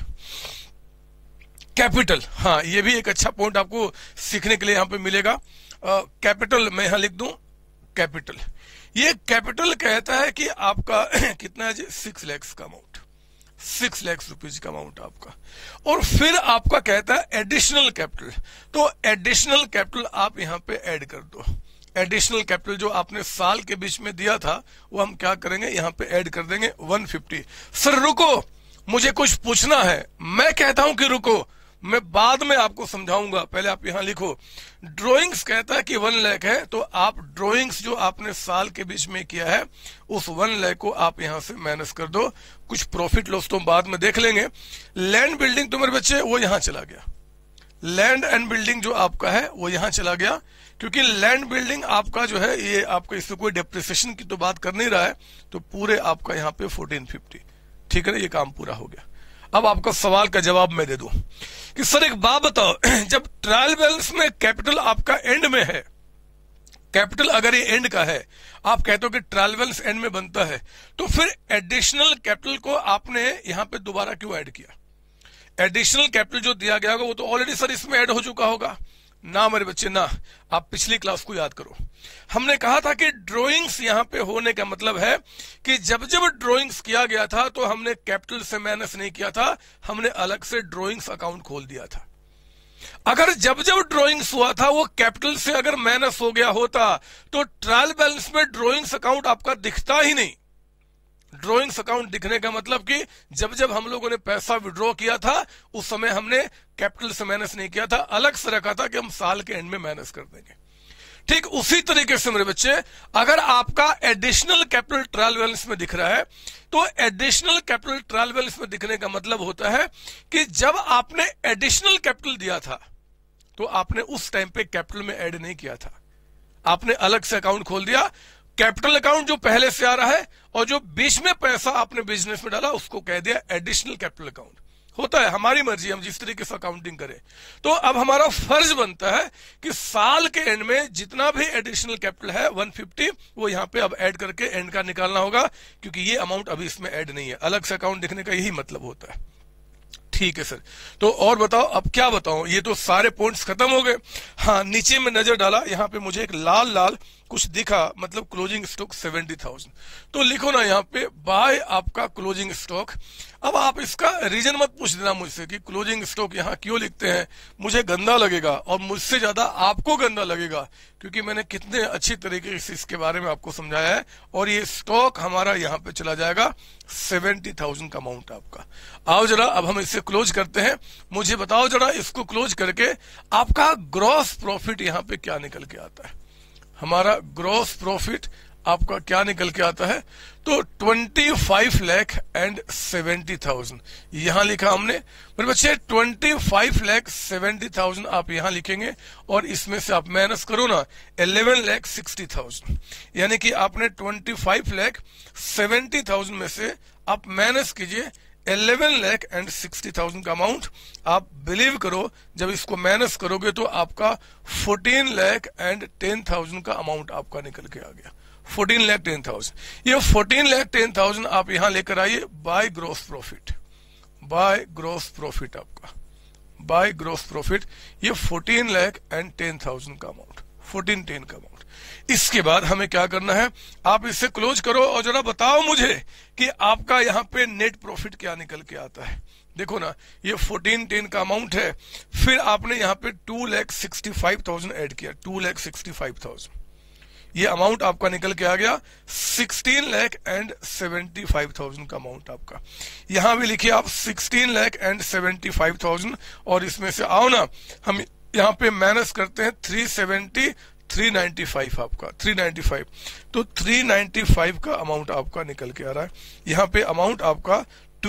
कैपिटल, हाँ ये भी एक अच्छा पॉइंट आपको सीखने के लिए यहां पे मिलेगा। कैपिटल मैं यहां लिख दूं, कैपिटल। ये कैपिटल कहता है कि आपका कितना है 6 लाख का अमाउंट, 6 लाख रुपीज का अमाउंट आपका। और फिर आपका कहता है एडिशनल कैपिटल। तो एडिशनल कैपिटल आप यहां पे ऐड कर दो। एडिशनल कैपिटल जो आपने साल के बीच में दिया था वो हम क्या करेंगे यहां पे ऐड कर देंगे 150। सर रुको, मुझे कुछ पूछना है। मैं कहता हूं कि रुको, मैं बाद में आपको समझाऊंगा, पहले आप यहां लिखो। ड्राइंग्स कहता है कि 1 लाख है, तो आप ड्राइंग्स जो आपने साल के बीच में किया है उस 1 लाख को आप यहां से माइनस कर दो। कुछ प्रॉफिट लॉस तो बाद में देख लेंगे। लैंड बिल्डिंग तो मेरे बच्चे वो यहां चला गया, लैंड एंड बिल्डिंग जो आपका है वो यहां चला गया, क्योंकि लैंड बिल्डिंग आपका जो है ये आपका इससे कोई डेप्रिसिएशन की तो बात कर नहीं रहा है, तो पूरे आपका यहाँ पे 1450। ठीक है ना, ये काम पूरा हो गया। अब आपका सवाल का जवाब मैं दे दूं कि सर एक बात बताओ, जब ट्रायल बैलेंस में कैपिटल आपका एंड में है, कैपिटल अगर ये एंड का है, आप कहते हो कि ट्रायल बैलेंस एंड में बनता है, तो फिर एडिशनल कैपिटल को आपने यहां पे दोबारा क्यों ऐड किया? एडिशनल कैपिटल जो दिया गया होगा वो तो ऑलरेडी सर इसमें ऐड हो चुका होगा ना मेरे बच्चे ना। आप पिछली क्लास को याद करो, हमने कहा था कि ड्राइंग्स यहां पे होने का मतलब है कि जब जब ड्राइंग्स किया गया था तो हमने कैपिटल से माइनस नहीं किया था, हमने अलग से ड्राइंग्स अकाउंट खोल दिया था। अगर जब जब ड्राइंग्स हुआ था वो कैपिटल से अगर माइनस हो गया होता तो ट्रायल बैलेंस में ड्राइंग्स अकाउंट आपका दिखता ही नहीं। ड्राइंग्स अकाउंट दिखने का मतलब कि जब जब हम लोगों ने पैसा विड्रॉ किया था उस समय हमने कैपिटल से माइनस नहीं किया था, अलग से रखा था कि हम साल के एंड में माइनस कर देंगे। ठीक उसी तरीके से मेरे बच्चे, अगर आपका एडिशनल कैपिटल ट्रायल बैलेंस में दिख रहा है तो एडिशनल कैपिटल ट्रायल बैलेंस में दिखने का मतलब होता है कि जब आपने एडिशनल कैपिटल दिया था तो आपने उस टाइम पे कैपिटल में ऐड नहीं किया था, आपने अलग से अकाउंट खोल दिया। कैपिटल अकाउंट जो पहले से आ रहा है और जो बीच में पैसा आपने बिजनेस में डाला उसको कह दिया एडिशनल कैपिटल अकाउंट। होता है, हमारी मर्जी, हम जिस तरीके से अकाउंटिंग करें। तो अब हमारा फर्ज बनता है कि साल के एंड में जितना भी एडिशनल कैपिटल है 150 वो यहां पे अब ऐड करके एंड का निकालना होगा, क्योंकि ये अमाउंट अभी इसमें ऐड नहीं है। अलग से अकाउंट दिखने का यही मतलब होता है। ठीक है सर, तो और बताओ अब क्या बताऊं, ये तो सारे पॉइंट्स खत्म हो गए। हाँ, नीचे में नजर डाला, यहाँ पे मुझे एक लाल लाल कुछ दिखा, मतलब क्लोजिंग स्टॉक 70,000। तो लिखो ना यहाँ पे बाय आपका क्लोजिंग स्टॉक। अब आप इसका रीजन मत पूछ देना मुझसे कि क्लोजिंग स्टॉक यहाँ क्यों लिखते हैं, मुझे गंदा लगेगा और मुझसे ज्यादा आपको गंदा लगेगा, क्योंकि मैंने कितने अच्छी तरीके से इसके बारे में आपको समझाया है। और ये स्टॉक हमारा यहाँ पे चला जाएगा 70,000 का अमाउंट आपका। आओ जरा अब हम इसे क्लोज करते हैं। मुझे बताओ जरा इसको क्लोज करके आपका ग्रॉस प्रॉफिट यहाँ पे क्या निकल के आता है। हमारा ग्रॉस प्रॉफिट आपका क्या निकल के आता है? तो 25,70,000 यहां लिखा हमने। मेरे बच्चे 25,70,000 आप यहां लिखेंगे और इसमें से आप माइनस करो ना 11,60,000, यानी कि आपने 25,70,000 में से आप माइनस कीजिए 11,60,000 का अमाउंट। आप बिलीव करो जब इसको माइनस करोगे तो आपका 14,10,000 का अमाउंट आपका निकल के आ गया। 14,10,000, ये 14,10,000 आप यहां लेकर आइए by gross profit. By gross profit आपका, बाय ग्रॉस प्रॉफिट ये 14,10,000 का अमाउंट, 1410 का अमाउंट। इसके बाद हमें क्या करना है, आप इसे क्लोज करो और जरा बताओ मुझे कि आपका यहां पे नेट प्रॉफिट क्या निकल के आता है। देखो ना, ये 1410 का अमाउंट है, फिर आपने यहां पे 2,65,000 ऐड किया, 2,65,000, ये अमाउंट आपका निकल के आ गया 16,75,000 का अमाउंट आपका। यहां भी लिखिए आप 16,75,000 और इसमें से आओ ना हम यहां पे माइनस करते हैं 370, 395 आपका, 395, तो 395 का अमाउंट आपका निकल के आ रहा है। यहां पे अमाउंट आपका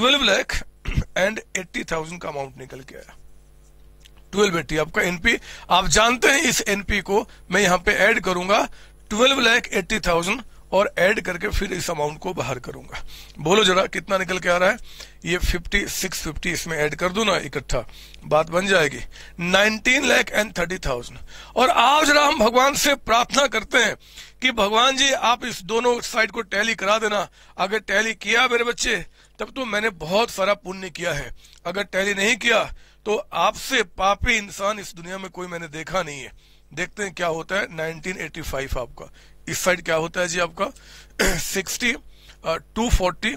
12,80,000 का अमाउंट निकल के आया। 1280 आपका एनपी, आप जानते हैं इस एनपी को मैं यहां पे ऐड करूंगा 12,80,000 और ऐड करके फिर इस अमाउंट को बाहर करूंगा। बोलो जरा कितना निकल के आ रहा है, ये 5650 इसमें ऐड कर दो ना इकट्ठा, बात बन जाएगी 19,30,000। और आज जरा हम भगवान से प्रार्थना करते हैं कि भगवान जी आप इस दोनों साइड को टैली करा देना। अगर टैली किया मेरे बच्चे तब तो मैंने बहुत सारा पुण्य किया है, अगर टैली नहीं किया तो आपसे पापी इंसान इस दुनिया में कोई मैंने देखा नहीं है। देखते हैं क्या होता है 1985 आपका, इस साइड क्या होता है जी आपका 60, 240,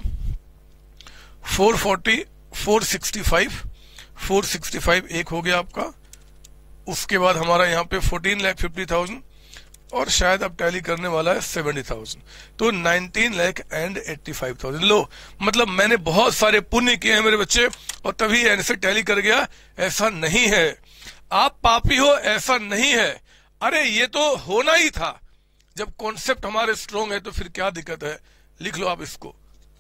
440, 465, 465 एक हो गया आपका। उसके बाद हमारा यहाँ पे 14,50,000 और शायद अब टैली करने वाला है 70,000, तो 19,85,000। लो, मतलब मैंने बहुत सारे पुण्य किए हैं मेरे बच्चे और तभी ऐसे टैली कर गया, ऐसा नहीं है। आप पापी हो ऐसा नहीं है, अरे ये तो होना ही था। जब कॉन्सेप्ट हमारे स्ट्रॉन्ग है तो फिर क्या दिक्कत है। लिख लो आप इसको,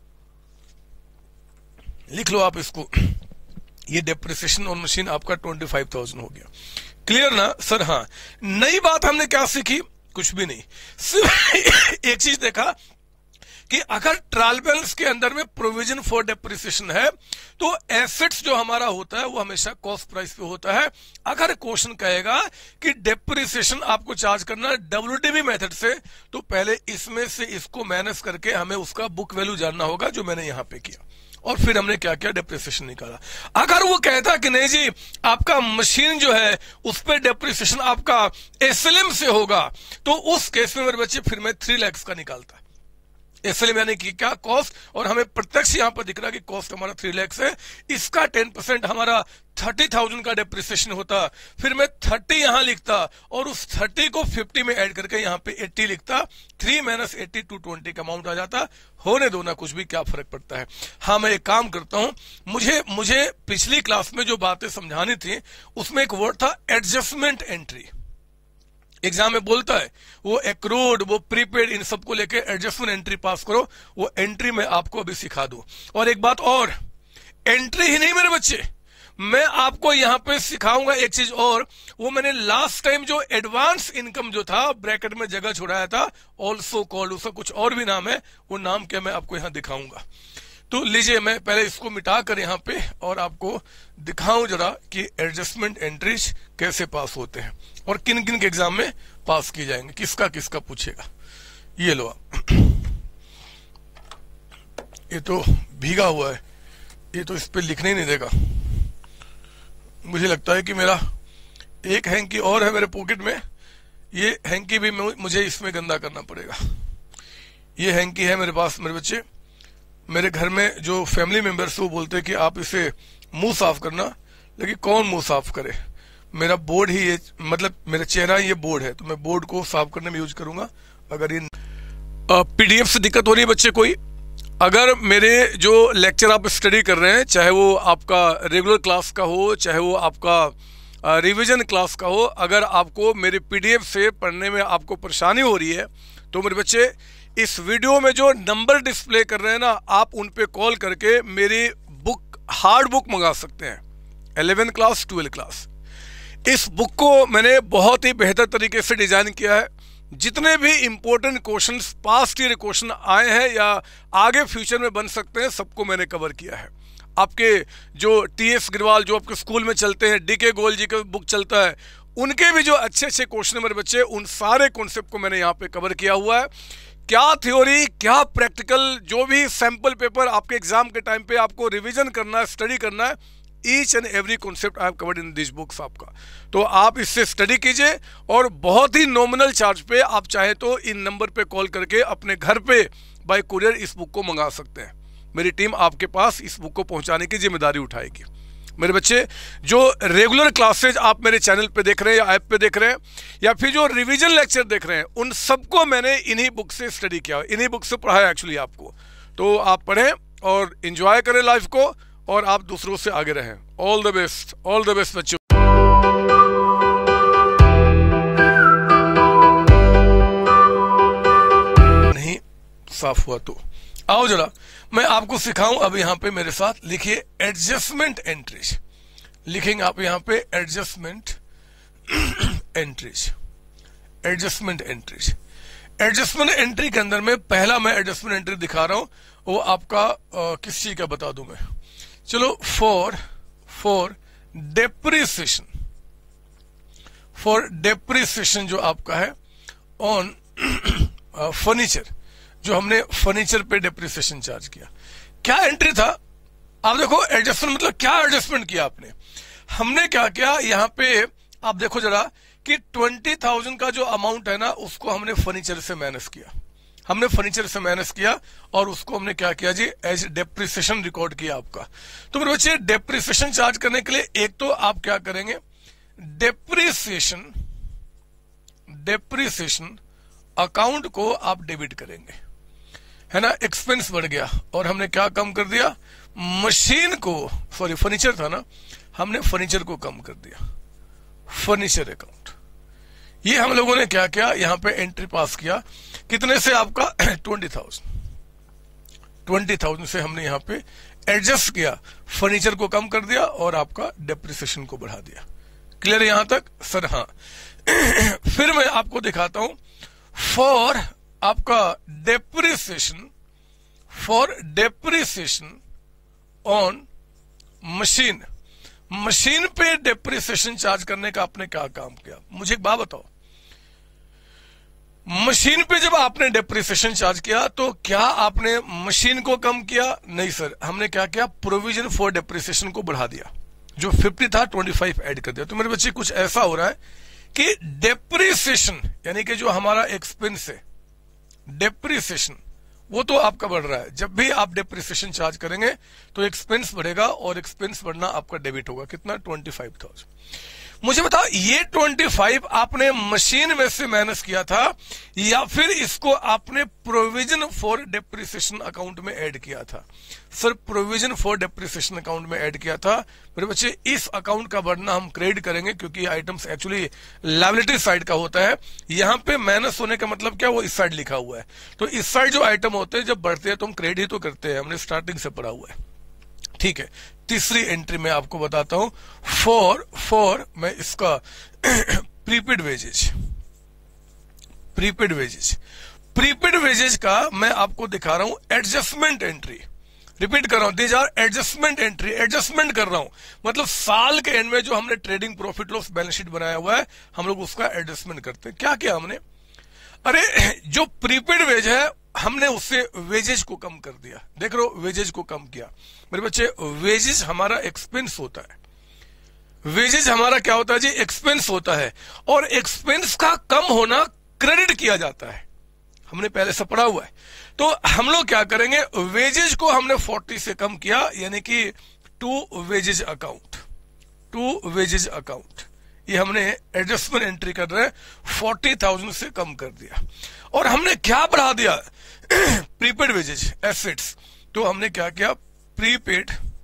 लिख लो आप इसको, ये डेप्रिसिएशन ऑन मशीन आपका 25,000 हो गया। क्लियर ना सर? हाँ, नई बात हमने क्या सीखी, कुछ भी नहीं, सिर्फ एक चीज देखा कि अगर ट्रायल बैलेंस के अंदर में प्रोविजन फॉर डेप्रिसिएशन है तो एसेट्स जो हमारा होता है वो हमेशा कॉस्ट प्राइस पे होता है। अगर क्वेश्चन कहेगा कि डेप्रिसिएशन आपको चार्ज करना है WDV मेथड से, तो पहले इसमें से इसको माइनस करके हमें उसका बुक वैल्यू जानना होगा, जो मैंने यहां पे किया, और फिर हमने क्या किया, डेप्रिसिएशन निकाला। अगर वो कहता कि नहीं जी आपका मशीन जो है उस पर डेप्रिसिएशन आपका SLM से होगा, तो उस केस में मेरे बच्चे फिर मैं 3 लाख का निकालता। SLM यानी कि क्या, कॉस्ट, और हमें प्रत्यक्ष यहां पर दिख रहा है कि कॉस्ट हमारा 3 लाख है, इसका 10% हमारा 30,000 का डेप्रिसिएशन होता। फिर मैं 30 यहां लिखता और उस 30 को 50 में ऐड करके यहां पे 80 लिखता, 3 - 80 220 का अमाउंट आ जाता। होने दो ना, कुछ भी क्या फर्क पड़ता है। हाँ, मैं एक काम करता हूं, मुझे पिछली क्लास में जो बातें समझानी थी उसमें एक वर्ड था एडजस्टमेंट एंट्री। एग्जाम में बोलता है वो एक्रूड, वो प्रीपेड, इन सबको लेके एडजस्टमेंट एंट्री पास करो। वो एंट्री मैं आपको अभी सिखा दूं। और एक बात और, एंट्री ही नहीं मेरे बच्चे, मैं आपको यहां पे सिखाऊंगा एक चीज और। वो मैंने लास्ट टाइम जो एडवांस इनकम जो था ब्रैकेट में जगह छुड़ाया था, ऑल्सो कॉल्ड, उसका कुछ और भी नाम है, वो नाम क्या मैं आपको यहां दिखाऊंगा। तो लीजिए मैं पहले इसको मिटा कर यहां पे और आपको दिखाऊं जरा कि एडजस्टमेंट एंट्रीज कैसे पास होते हैं और किन किन के एग्जाम में पास किए जाएंगे, किसका किसका पूछेगा। ये लो आप, ये तो भीगा हुआ है, ये तो इस पे लिखने ही नहीं देगा। मुझे लगता है कि मेरा एक हैंकी और है मेरे पॉकेट में, ये हैंकी भी मुझे इसमें गंदा करना पड़ेगा। ये हैंकी है मेरे पास मेरे बच्चे। मेरे घर में जो फैमिली मेंबर्स वो बोलते हैं कि आप इसे मुंह साफ करना, लेकिन कौन मुंह साफ करे। मेरा बोर्ड ही ये, मतलब मेरा चेहरा ये बोर्ड है, तो मैं बोर्ड को साफ करने में यूज करूंगा। अगर ये PDF से दिक्कत हो रही है बच्चे कोई, अगर मेरे जो लेक्चर आप स्टडी कर रहे हैं, चाहे वो आपका रेगुलर क्लास का हो, चाहे वो आपका रिवीजन क्लास का हो, अगर आपको मेरे PDF से पढ़ने में आपको परेशानी हो रही है तो मेरे बच्चे इस वीडियो में जो नंबर डिस्प्ले कर रहे हैं ना, आप उन पे कॉल करके मेरी बुक, हार्ड बुक मंगा सकते हैं, 11 क्लास 12 क्लास। इस बुक को मैंने बहुत ही बेहतर तरीके से डिजाइन किया है। जितने भी important questions past year question आए हैं या आगे फ्यूचर में बन सकते हैं, सबको मैंने कवर किया है। आपके जो टीएस गिरवाल जो आपके स्कूल में चलते हैं, डीके गोयल जी का बुक चलता है, उनके भी जो अच्छे अच्छे क्वेश्चन नंबर बच्चे, उन सारे कॉन्सेप्ट को मैंने यहाँ पे कवर किया हुआ है। क्या थ्योरी क्या प्रैक्टिकल, जो भी सैंपल पेपर आपके एग्जाम के टाइम पे आपको रिवीजन करना है, स्टडी करना है, each and every concept I have covered in this books आपका। तो आप इससे स्टडी कीजिए और बहुत ही नॉमिनल चार्ज पे आप चाहे तो इन नंबर पे कॉल करके अपने घर पे बाय कुरियर इस बुक को मंगा सकते हैं। मेरी टीम आपके पास इस बुक को पहुंचाने की जिम्मेदारी उठाएगी। मेरे बच्चे, जो रेगुलर क्लासेज आप मेरे चैनल पे देख रहे हैं या ऐप पे देख रहे हैं, या फिर जो रिवीजन लेक्चर देख रहे हैं, उन सबको मैंने इन्हीं बुक से स्टडी किया, इन्हीं बुक से पढ़ाया एक्चुअली आपको। तो आप पढ़ें और एंजॉय करें लाइफ को, और आप दूसरों से आगे रहें। ऑल द बेस्ट बच्चों। नहीं साफ हुआ तो आओ जरा मैं आपको सिखाऊं। अब यहाँ पे मेरे साथ लिखिए एडजस्टमेंट एंट्रीज, लिखेंगे आप यहाँ पे adjustment entries. Adjustment entries, adjustment entry के अंदर में पहला मैं एडजस्टमेंट एंट्री दिखा रहा हूं, वो आपका किस चीज का बता दूं मैं। चलो, फॉर डेप्रिसिएशन, फॉर डेप्रिसिएशन जो आपका है ऑन फर्नीचर, जो हमने फर्नीचर पे डेप्रिसिएशन चार्ज किया, क्या एंट्री था। आप देखो एडजस्टमेंट मतलब क्या एडजस्टमेंट किया आपने। हमने क्या किया यहाँ पे, आप देखो जरा कि 20,000 का जो अमाउंट है ना, उसको हमने फर्नीचर से माइनस किया, हमने फर्नीचर से माइनस किया और उसको हमने क्या किया जी, एज डेप्रिसिएशन रिकॉर्ड किया आपका। तो मेरे बच्चे, डेप्रिसिएशन चार्ज करने के लिए एक तो आप क्या करेंगे, डेप्रिसिएशन अकाउंट को आप डेबिट करेंगे, है ना। एक्सपेंस बढ़ गया और हमने क्या कम कर दिया, मशीन को, सॉरी फर्नीचर था ना, हमने फर्नीचर को कम कर दिया, फर्नीचर अकाउंट। ये हम लोगों ने क्या किया, यहां पे एंट्री पास किया, कितने से आपका 20,000 से हमने यहां पे एडजस्ट किया, फर्नीचर को कम कर दिया और आपका डेप्रिसिएशन को बढ़ा दिया। क्लियर यहां तक सर? हाँ। फिर मैं आपको दिखाता हूं फॉर आपका depreciation, for depreciation on machine, machine पे डेप्रिसिएशन चार्ज करने का आपने क्या काम किया, मुझे एक बात बताओ। मशीन पे जब आपने डेप्रिसिएशन चार्ज किया तो क्या आपने मशीन को कम किया? नहीं सर, हमने क्या किया, प्रोविजन फॉर डेप्रिसिएशन को बढ़ा दिया, जो 50 था 25 ऐड कर दिया। तो मेरे बच्चे कुछ ऐसा हो रहा है कि डेप्रिसिएशन यानी कि जो हमारा एक्सपेंस है, डेप्रिसिएशन वो तो आपका बढ़ रहा है। जब भी आप डेप्रिसिएशन चार्ज करेंगे तो एक्सपेंस बढ़ेगा और एक्सपेंस बढ़ना आपका डेबिट होगा, कितना, 25,000। मुझे बताओ, ये 25 आपने मशीन में से माइनस किया था या फिर इसको आपने प्रोविजन फॉर डेप्रिसिएशन अकाउंट में ऐड किया था? Sir, provision for depreciation account में ऐड किया था। मेरे बच्चे, इस अकाउंट का बढ़ना हम क्रेडिट करेंगे क्योंकि आइटम्स एक्चुअली लायबिलिटी साइड का होता है। यहां पे माइनस होने का मतलब क्या, वो इस साइड लिखा हुआ है। तो इस साइड जो आइटम होते हैं जब बढ़ते हैं तो हम क्रेडिट ही तो करते हैं, हमने स्टार्टिंग से पढ़ा हुआ है। ठीक है, तीसरी एंट्री में आपको बताता हूं, फॉर मैं इसका prepaid wages, prepaid wages, prepaid wages का मैं आपको दिखा रहा हूं एडजस्टमेंट एंट्री। रिपीट कर रहा हूं, these are adjustment entry. Adjustment कर रहा हूं मतलब साल के एंड में जो हमने trading profit loss balance sheet बनाया हुआ है, हम लोग उसका एडजस्टमेंट करते हैं। क्या किया हमने, अरे जो प्रीपेड वेज है हमने उससे वेजेज को कम कर दिया। देख रहे हो, वेजेज को कम किया। मेरे बच्चे, वेजेज हमारा एक्सपेंस होता है, वेजेज हमारा क्या होता है जी, एक्सपेंस होता है, और एक्सपेंस का कम होना क्रेडिट किया जाता है, हमने पहले से पढ़ा हुआ है। तो हम लोग क्या करेंगे, वेजेज को हमने 40 से कम किया, यानी कि to wages account, to wages account, ये हमने एडजस्टमेंट एंट्री कर रहे हैं, 40,000 से कम कर दिया। और हमने क्या बढ़ा दिया, प्रीपेड वेजेज एसेट्स, तो हमने क्या किया,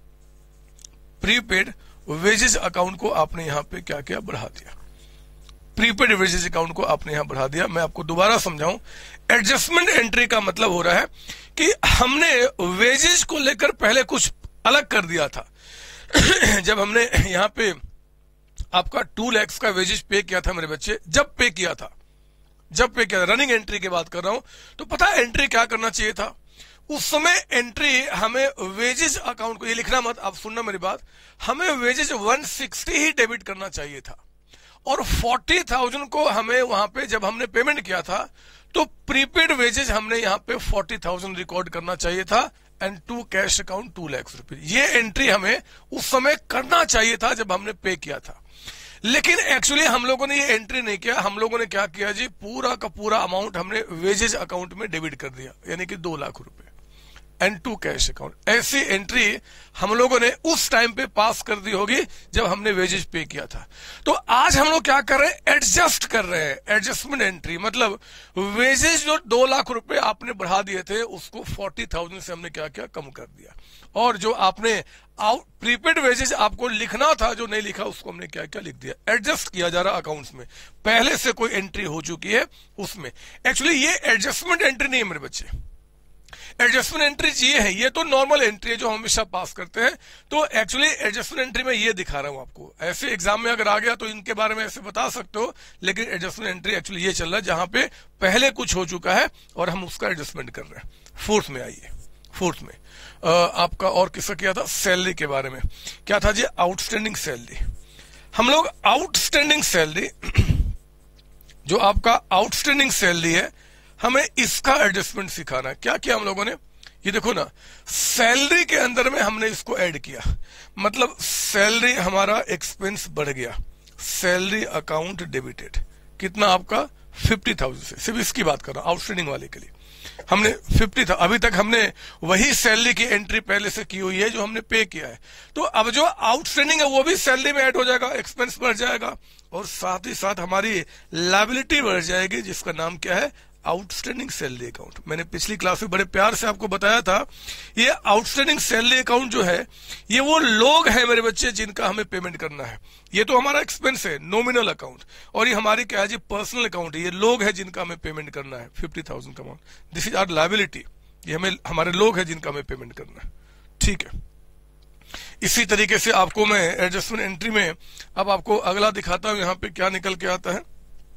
प्रीपेड वेजेज अकाउंट को आपने यहां पे क्या किया, बढ़ा दिया। प्रीपेड वेजेज अकाउंट को आपने यहां बढ़ा दिया। मैं आपको दोबारा समझाऊं, एडजस्टमेंट एंट्री का मतलब हो रहा है कि हमने वेजेज को लेकर पहले कुछ अलग कर दिया था। जब हमने यहां पे आपका 2 लाख का वेजेज पे किया था मेरे बच्चे, जब पे किया था रनिंग एंट्री की बात कर रहा हूं, तो पता है एंट्री क्या करना चाहिए था उस समय? एंट्री हमें वेजेज अकाउंट को, ये लिखना मत, आप सुनना मेरी बात, हमें वेजेज 160 ही डेबिट करना चाहिए था और 40,000 को हमें वहां पे जब हमने पेमेंट किया था तो प्रीपेड वेजेज हमने यहां पे 40,000 रिकॉर्ड करना चाहिए था and to cash account 2 lakh रुपए। ये एंट्री हमें उस समय करना चाहिए था जब हमने पे किया था, लेकिन एक्चुअली हम लोगों ने ये एंट्री नहीं किया। हम लोगों ने क्या किया जी, पूरा का पूरा अमाउंट हमने वेजेज अकाउंट में डेबिट कर दिया, यानी कि 2 लाख रुपए एंड टू कैश अकाउंट। ऐसी एंट्री हम लोगों ने उस टाइम पे पास कर दी होगी जब हमने वेजेज पे किया था। तो आज हम लोग क्या कर रहे हैं, एडजस्ट कर रहे हैं। एडजस्टमेंट एंट्री मतलब वेजेज जो 2 लाख रुपए आपने बढ़ा दिए थे उसको 40,000 से हमने क्या किया, कम कर दिया। और जो आपने प्रीपेड वेजेज आपको लिखना था जो नहीं लिखा उसको हमने क्या क्या लिख दिया, एडजस्ट किया जा रहा अकाउंट्स में। पहले से कोई एंट्री हो चुकी है उसमें। एक्चुअली ये एडजस्टमेंट एंट्री नहीं है मेरे बच्चे, एडजस्टमेंट एंट्री ये है, ये तो नॉर्मल एंट्री है जो हम हमेशा पास करते हैं। तो एक्चुअली एडजस्टमेंट एंट्री में ये दिखा रहा हूं आपको। ऐसे एग्जाम में अगर आ गया तो इनके बारे में ऐसे बता सकते हो, लेकिन एडजस्टमेंट एंट्री एक्चुअली ये चल रहा है जहां पे पहले कुछ हो चुका है और हम उसका एडजस्टमेंट कर रहे हैं। फोर्थ में आइए, फोर्थ में आपका और किसका किया था, सैलरी के बारे में क्या था जी, आउटस्टैंडिंग सैलरी। हम लोग आउटस्टैंडिंग सैलरी, जो आपका आउटस्टैंडिंग सैलरी है, हमें इसका एडजस्टमेंट सिखाना है। क्या किया हम लोगों ने, ये देखो ना, सैलरी के अंदर में हमने इसको ऐड किया, मतलब सैलरी हमारा एक्सपेंस बढ़ गया, सैलरी अकाउंट डेबिटेड, कितना आपका 50,000 से, सिर्फ इसकी बात कर रहा हूं आउटस्टैंडिंग वाले के लिए। हमने 50 था, अभी तक हमने वही सैलरी की एंट्री पहले से की हुई है जो हमने पे किया है। तो अब जो आउटस्टैंडिंग है वो भी सैलरी में ऐड हो जाएगा, एक्सपेंस बढ़ जाएगा और साथ ही साथ हमारी लायबिलिटी बढ़ जाएगी जिसका नाम क्या है, आउटस्टैंडिंग सैलरी अकाउंट। मैंने पिछली क्लास में बड़े प्यार से आपको बताया था, ये आउटस्टैंडिंग सैलरी अकाउंट जो है ये वो लोग हैं मेरे बच्चे जिनका हमें पेमेंट करना है। ये तो हमारा एक्सपेंस है, नॉमिनल अकाउंट, और ये हमारी क्या है जी, पर्सनल अकाउंट है। ये लोग हैं जिनका हमें पेमेंट करना है 50,000 का amount, this is our liability. ये हमें, हमारे लोग हैं जिनका हमें पेमेंट करना है, ठीक है। इसी तरीके से आपको मैं एडजस्टमेंट एंट्री में अब आपको अगला दिखाता हूं, यहाँ पे क्या निकल के आता है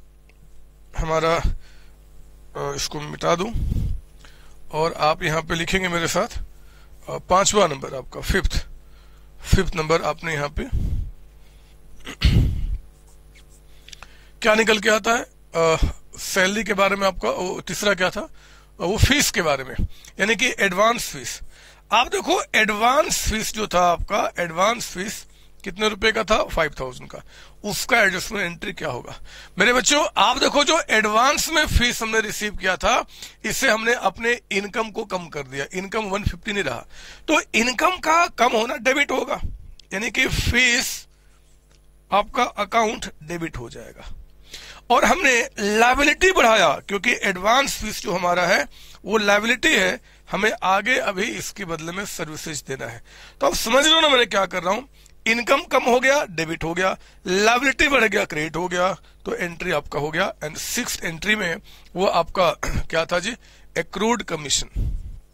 हमारा। इसको मिटा दूं और आप यहां पे लिखेंगे मेरे साथ 5वां नंबर आपका, फिफ्थ नंबर आपने यहां पे क्या निकल के आता है, सैलरी के बारे में आपका। तीसरा क्या था, वो फीस के बारे में, यानी कि एडवांस फीस। आप देखो एडवांस फीस जो था आपका, एडवांस फीस कितने रुपए का था, 5,000 का, उसका एडजस्टमेंट एंट्री क्या होगा मेरे बच्चों। आप देखो जो एडवांस में फीस हमने रिसीव किया था, इससे हमने अपने इनकम को कम कर दिया, इनकम 150 नहीं रहा, तो इनकम का कम होना डेबिट होगा, यानी कि फीस आपका अकाउंट डेबिट हो जाएगा। और हमने लायबिलिटी बढ़ाया क्योंकि एडवांस फीस जो हमारा है वो लायबिलिटी है, हमें आगे अभी इसके बदले में सर्विसेज देना है। तो आप समझ लो ना मैं क्या कर रहा हूं, इनकम कम हो गया डेबिट हो गया, लायबिलिटी बढ़ गया क्रेडिट हो गया, तो एंट्री आपका हो गया। एंड 6th एंट्री में वो आपका क्या था जी, एक्रूड कमीशन।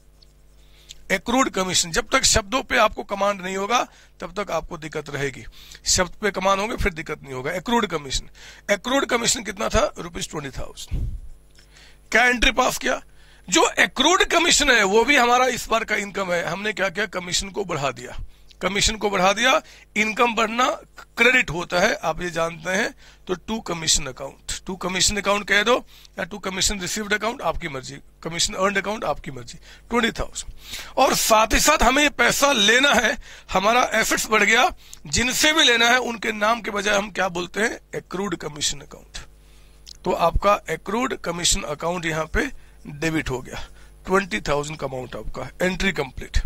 एक्रूड कमीशन, जब तक शब्दों पे आपको कमांड नहीं होगा तब तक आपको दिक्कत रहेगी, शब्द पे कमांड होंगे फिर दिक्कत नहीं होगा। एक्रूड कमीशन, एक्रूड कमीशन कितना था, ₹20,000। क्या एंट्री पास किया, जो एक्रूड कमीशन है वो भी हमारा इस बार का इनकम है, हमने क्या किया, कमीशन को बढ़ा दिया, कमीशन को बढ़ा दिया। इनकम बढ़ना क्रेडिट होता है, आप ये जानते हैं। तो to commission account, to commission account कह दो या टू कमीशन रिसीव्ड अकाउंट, आपकी मर्जी, कमीशन अर्न्ड अकाउंट आपकी मर्जी, 20,000। और साथ ही साथ हमें ये पैसा लेना है, हमारा एसेट्स बढ़ गया, जिनसे भी लेना है उनके नाम के बजाय हम क्या बोलते हैं, एक्रूड कमीशन अकाउंट। तो आपका एक्रूड कमीशन अकाउंट यहाँ पे डेबिट हो गया, 20,000 का अमाउंट आपका, एंट्री कंप्लीट,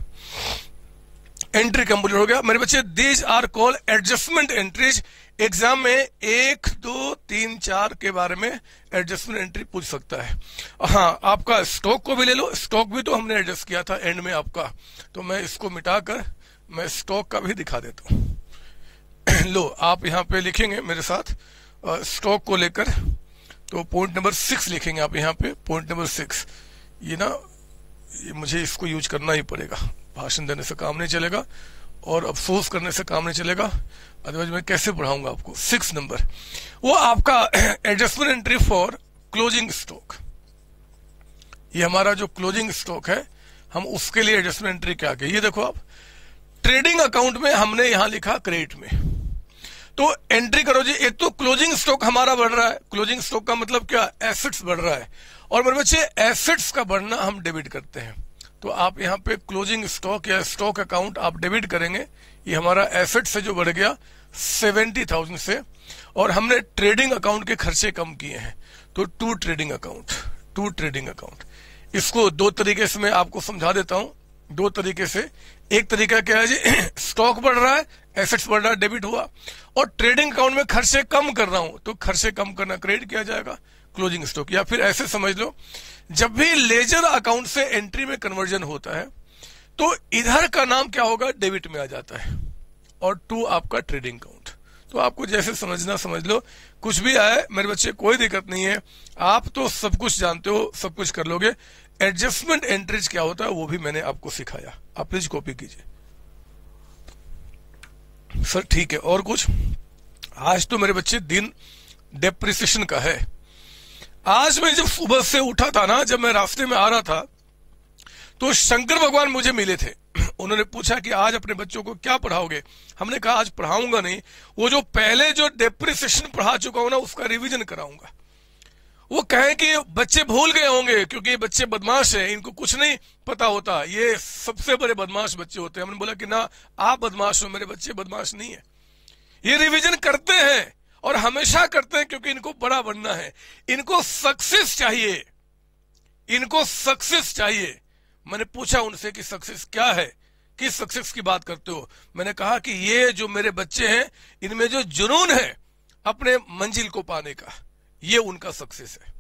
एंट्री कंप्लीट हो गया मेरे बच्चे। These are called adjustment entries. Exam में 1, 2, 3, 4 के बारे में एडजस्टमेंट एंट्री पूछ सकता है। हाँ, आपका स्टॉक को भी ले लो, स्टॉक भी तो हमने एडजस्ट किया था एंड में आपका, तो मैं इसको मिटाकर मैं स्टॉक का भी दिखा देता हूं। लो आप यहां पे लिखेंगे मेरे साथ, स्टॉक को लेकर, तो पॉइंट नंबर 6 लिखेंगे आप यहाँ पे, पॉइंट नंबर 6। ये ना, ये मुझे इसको यूज करना ही पड़ेगा, भाषण देने से काम नहीं चलेगा और अफसोस करने से काम नहीं चलेगा, अदरवाइज मैं कैसे पढ़ाऊंगा आपको। 6 नंबर वो आपका adjustment entry for closing stock. ये हमारा जो क्लोजिंग स्टॉक है, हम उसके लिए एडजस्टमेंट एंट्री क्या किया, ये देखो आप, ट्रेडिंग अकाउंट में हमने यहां लिखा क्रेडिट में, तो एंट्री करो जी। एक तो क्लोजिंग स्टॉक हमारा बढ़ रहा है, क्लोजिंग स्टॉक का मतलब क्या, एसेट्स बढ़ रहा है, और मेरे बच्चे एसेट्स का बढ़ना हम डेबिट करते हैं। तो आप यहाँ पे क्लोजिंग स्टॉक या स्टॉक अकाउंट आप डेबिट करेंगे, ये हमारा एसेट से जो बढ़ गया 70,000 से, और हमने ट्रेडिंग अकाउंट के खर्चे कम किए हैं, तो टू ट्रेडिंग अकाउंट। इसको दो तरीके से मैं आपको समझा देता हूं, दो तरीके से। एक तरीका क्या है जी, स्टॉक बढ़ रहा है, एसेट्स बढ़ रहा है, डेबिट हुआ, और ट्रेडिंग अकाउंट में खर्चे कम कर रहा हूं, तो खर्चे कम करना क्रेडिट किया जाएगा, क्लोजिंग स्टॉक। या फिर ऐसे समझ लो, जब भी लेजर अकाउंट से एंट्री में कन्वर्जन होता है, तो इधर का नाम क्या होगा, डेबिट में आ जाता है, और टू आपका ट्रेडिंग अकाउंट। तो आपको जैसे समझना समझ लो, कुछ भी आए मेरे बच्चे कोई दिक्कत नहीं है, आप तो सब कुछ जानते हो, सब कुछ कर लोगे। एडजस्टमेंट एंट्रीज क्या होता है वो भी मैंने आपको सिखाया, आप प्लीज कॉपी कीजिए। सर ठीक है, और कुछ? आज तो मेरे बच्चे दिन डेप्रिसिएशन का है। आज मैं जब सुबह से उठा था ना, जब मैं रास्ते में आ रहा था, तो शंकर भगवान मुझे मिले थे। उन्होंने पूछा कि आज अपने बच्चों को क्या पढ़ाओगे। हमने कहा आज पढ़ाऊंगा नहीं, वो जो पहले जो डेप्रिसिएशन पढ़ा चुका हूं ना, उसका रिवीजन कराऊंगा। वो कहें कि बच्चे भूल गए होंगे, क्योंकि बच्चे बदमाश हैं, इनको कुछ नहीं पता होता, ये सबसे बड़े बदमाश बच्चे होते हैं। हमने बोला कि ना, आप बदमाश हो, मेरे बच्चे बदमाश नहीं है। ये रिवीजन करते हैं और हमेशा करते हैं, क्योंकि इनको बड़ा बनना है, इनको सक्सेस चाहिए, इनको सक्सेस चाहिए। मैंने पूछा उनसे कि सक्सेस क्या है, किस सक्सेस की बात करते हो। मैंने कहा कि ये जो मेरे बच्चे हैं, इनमें जो जुनून है अपने मंजिल को पाने का, ये उनका सक्सेस है।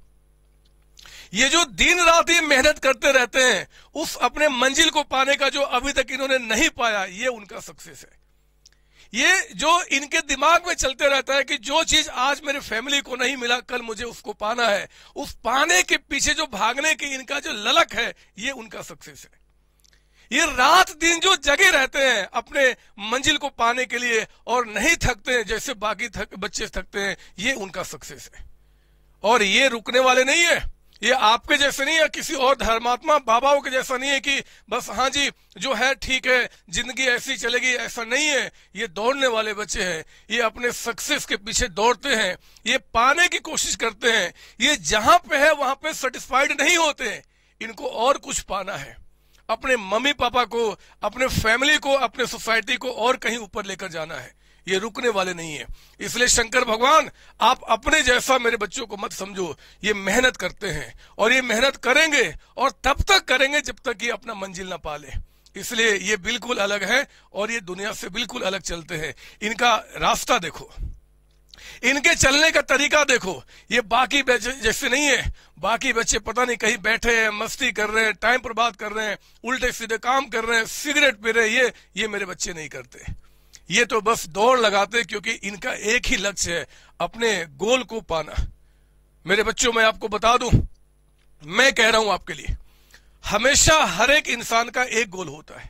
ये जो दिन रात ये मेहनत करते रहते हैं उस अपने मंजिल को पाने का, जो अभी तक इन्होंने नहीं पाया, ये उनका सक्सेस है। ये जो इनके दिमाग में चलते रहता है कि जो चीज आज मेरे फैमिली को नहीं मिला, कल मुझे उसको पाना है, उस पाने के पीछे जो भागने की इनका जो ललक है, ये उनका सक्सेस है। ये रात दिन जो जगे रहते हैं अपने मंजिल को पाने के लिए और नहीं थकते हैं जैसे बाकी बच्चे थकते हैं, ये उनका सक्सेस है। और ये रुकने वाले नहीं है, ये आपके जैसे नहीं है, किसी और धर्मात्मा बाबाओं के जैसा नहीं है कि बस हाँ जी जो है ठीक है, जिंदगी ऐसी चलेगी, ऐसा नहीं है। ये दौड़ने वाले बच्चे हैं, ये अपने सक्सेस के पीछे दौड़ते हैं, ये पाने की कोशिश करते हैं। ये जहां पे है वहां पे सेटिस्फाइड नहीं होते हैं, इनको और कुछ पाना है, अपने मम्मी पापा को, अपने फैमिली को, अपने सोसाइटी को और कहीं ऊपर लेकर जाना है। ये रुकने वाले नहीं है। इसलिए शंकर भगवान, आप अपने जैसा मेरे बच्चों को मत समझो, ये मेहनत करते हैं और ये मेहनत करेंगे और तब तक करेंगे जब तक ये अपना मंजिल ना पाले। इसलिए ये बिल्कुल अलग है और ये दुनिया से बिल्कुल अलग चलते हैं। इनका रास्ता देखो, इनके चलने का तरीका देखो, ये बाकी जैसे नहीं है। बाकी बच्चे पता नहीं कहीं बैठे हैं, मस्ती कर रहे हैं, टाइम बर्बाद कर रहे हैं, उल्टे सीधे काम कर रहे हैं, सिगरेट पी रहे हैं। ये मेरे बच्चे नहीं करते। ये तो बस दौड़ लगाते, क्योंकि इनका एक ही लक्ष्य है, अपने गोल को पाना। मेरे बच्चों, मैं आपको बता दूं, मैं कह रहा हूं आपके लिए, हमेशा हर एक इंसान का एक गोल होता है।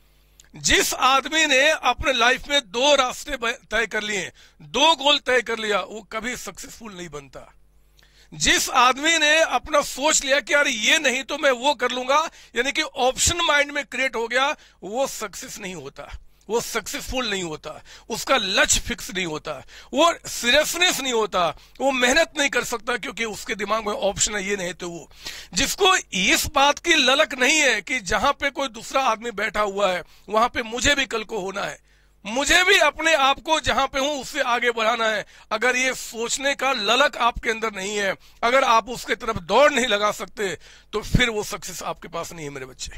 जिस आदमी ने अपने लाइफ में 2 रास्ते तय कर लिए, 2 गोल तय कर लिया, वो कभी सक्सेसफुल नहीं बनता। जिस आदमी ने अपना सोच लिया कि यार ये नहीं तो मैं वो कर लूंगा, यानी कि ऑप्शन माइंड में क्रिएट हो गया, वो सक्सेस नहीं होता, वो सक्सेसफुल नहीं होता, उसका लक्ष्य फिक्स नहीं होता, वो सीरियसनेस नहीं होता, वो मेहनत नहीं कर सकता, क्योंकि उसके दिमाग में ऑप्शन है ये नहीं तो वो। जिसको इस बात की ललक नहीं है कि जहां पे कोई दूसरा आदमी बैठा हुआ है वहां पे मुझे भी कल को होना है, मुझे भी अपने आप को जहां पे हूं उससे आगे बढ़ाना है, अगर ये सोचने का ललक आपके अंदर नहीं है, अगर आप उसके तरफ दौड़ नहीं लगा सकते, तो फिर वो सक्सेस आपके पास नहीं है मेरे बच्चे।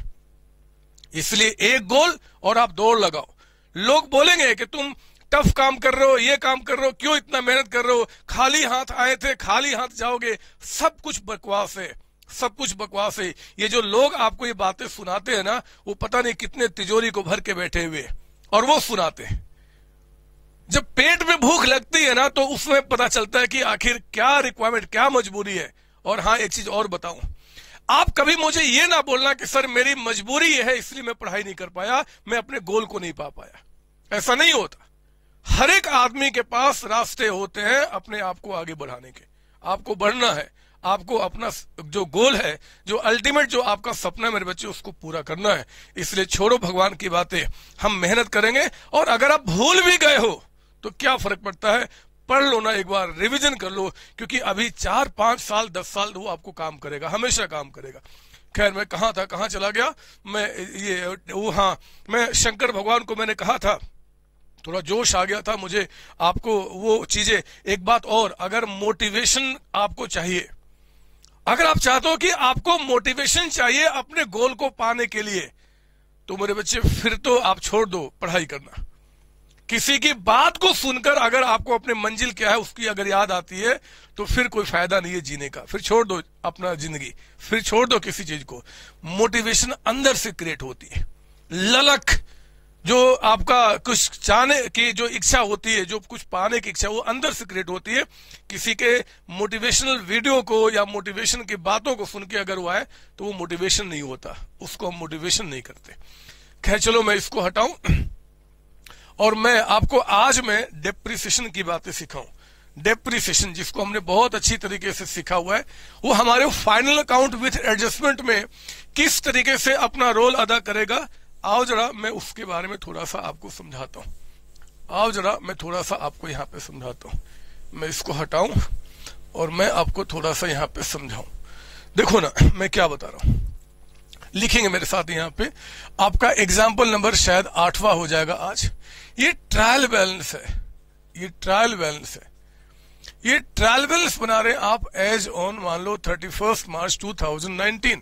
इसलिए एक गोल और आप दौड़ लगाओ। लोग बोलेंगे कि तुम टफ काम कर रहे हो, ये काम कर रहे हो, क्यों इतना मेहनत कर रहे हो, खाली हाथ आए थे खाली हाथ जाओगे, सब कुछ बकवास है, सब कुछ बकवास है। ये जो लोग आपको ये बातें सुनाते हैं ना, वो पता नहीं कितने तिजोरी को भर के बैठे हुए और वो सुनाते हैं। जब पेट में भूख लगती है ना, तो उसमें पता चलता है कि आखिर क्या रिक्वायरमेंट, क्या मजबूरी है। और हाँ, एक चीज और बताऊं, आप कभी मुझे ये ना बोलना कि सर मेरी मजबूरी ये है इसलिए मैं पढ़ाई नहीं कर पाया, मैं अपने गोल को नहीं पा पाया। ऐसा नहीं होता। हर एक आदमी के पास रास्ते होते हैं अपने आप को आगे बढ़ाने के। आपको बढ़ना है, आपको अपना जो गोल है, जो अल्टीमेट जो आपका सपना है मेरे बच्चे, उसको पूरा करना है। इसलिए छोड़ो भगवान की बातें, हम मेहनत करेंगे। और अगर आप भूल भी गए हो तो क्या फर्क पड़ता है, पढ़ लो ना, एक बार रिवीजन कर लो, क्योंकि अभी 4, 5 साल 10 साल वो आपको काम करेगा, हमेशा काम करेगा। खैर, मैं कहाँ था, कहाँ चला गया मैं, मैं शंकर भगवान को मैंने कहा था, थोड़ा जोश आ गया था मुझे आपको वो चीजें। एक बात और, अगर मोटिवेशन आपको चाहिए, अगर आप चाहते हो कि आपको मोटिवेशन चाहिए अपने गोल को पाने के लिए, तो मेरे बच्चे फिर तो आप छोड़ दो पढ़ाई करना। किसी की बात को सुनकर अगर आपको अपने मंजिल क्या है उसकी अगर याद आती है, तो फिर कोई फायदा नहीं है जीने का। फिर छोड़ दो अपना जिंदगी, फिर छोड़ दो किसी चीज को। मोटिवेशन अंदर से क्रिएट होती है। ललक, जो आपका कुछ चाहने की जो इच्छा होती है, जो कुछ पाने की इच्छा, वो अंदर से क्रिएट होती है। किसी के मोटिवेशनल वीडियो को या मोटिवेशन की बातों को सुन के अगर वो आए तो वो मोटिवेशन नहीं होता, उसको हम मोटिवेशन नहीं करते। खैर चलो, मैं इसको हटाऊं और मैं आपको आज मैं डेप्रिसिएशन की बातें सिखाऊं। डेप्रिसिएशन, जिसको हमने बहुत अच्छी तरीके से सीखा हुआ है, वो हमारे फाइनल अकाउंट विथ एडजस्टमेंट में किस तरीके से अपना रोल अदा करेगा। आओ जरा मैं उसके बारे में थोड़ा सा आपको समझाता हूं। आओ जरा मैं थोड़ा सा आपको यहाँ पे समझाता हूं। मैं इसको हटाऊं और मैं आपको थोड़ा सा यहाँ पे समझाऊं। देखो ना, मैं क्या बता रहा हूं, लिखेंगे मेरे साथ यहाँ पे। आपका एग्जाम्पल नंबर शायद 8वां हो जाएगा आज। ये ट्रायल बैलेंस है, ये ट्रायल बैलेंस है। ये ट्रायल बैलेंस बना रहे हैं आप एज ऑन, मान लो 31 मार्च 2019।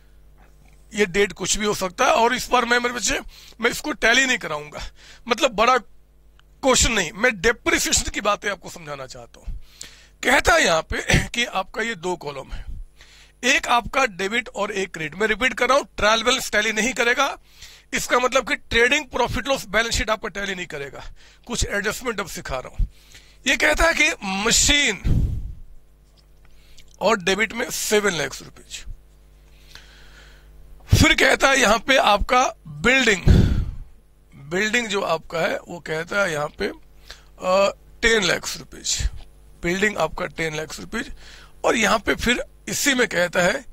ये डेट कुछ भी हो सकता है। और इस बार मैं मेरे बच्चे, मैं इसको टैली नहीं कराऊंगा, मतलब बड़ा क्वेश्चन नहीं, मैं डेप्रिसिएशन की बातें आपको समझाना चाहता हूं। कहता है यहाँ पे कि आपका ये 2 कॉलम है, एक आपका डेबिट और एक क्रेडिट। मैं रिपीट कर रहा हूं, ट्रायल बैलेंस टैली नहीं करेगा। इसका मतलब कि trading profit loss balance sheet आपका टैली नहीं करेगा। कुछ एडजस्टमेंट अब सिखा रहा हूं। ये कहता है कि मशीन और डेबिट में 7 लाख रुपीज। फिर कहता है यहां पे आपका बिल्डिंग, बिल्डिंग जो आपका है वो कहता है यहां पे 10 लाख रुपीज। बिल्डिंग आपका 10 लाख रुपीज। और यहां पे फिर इसी में कहता है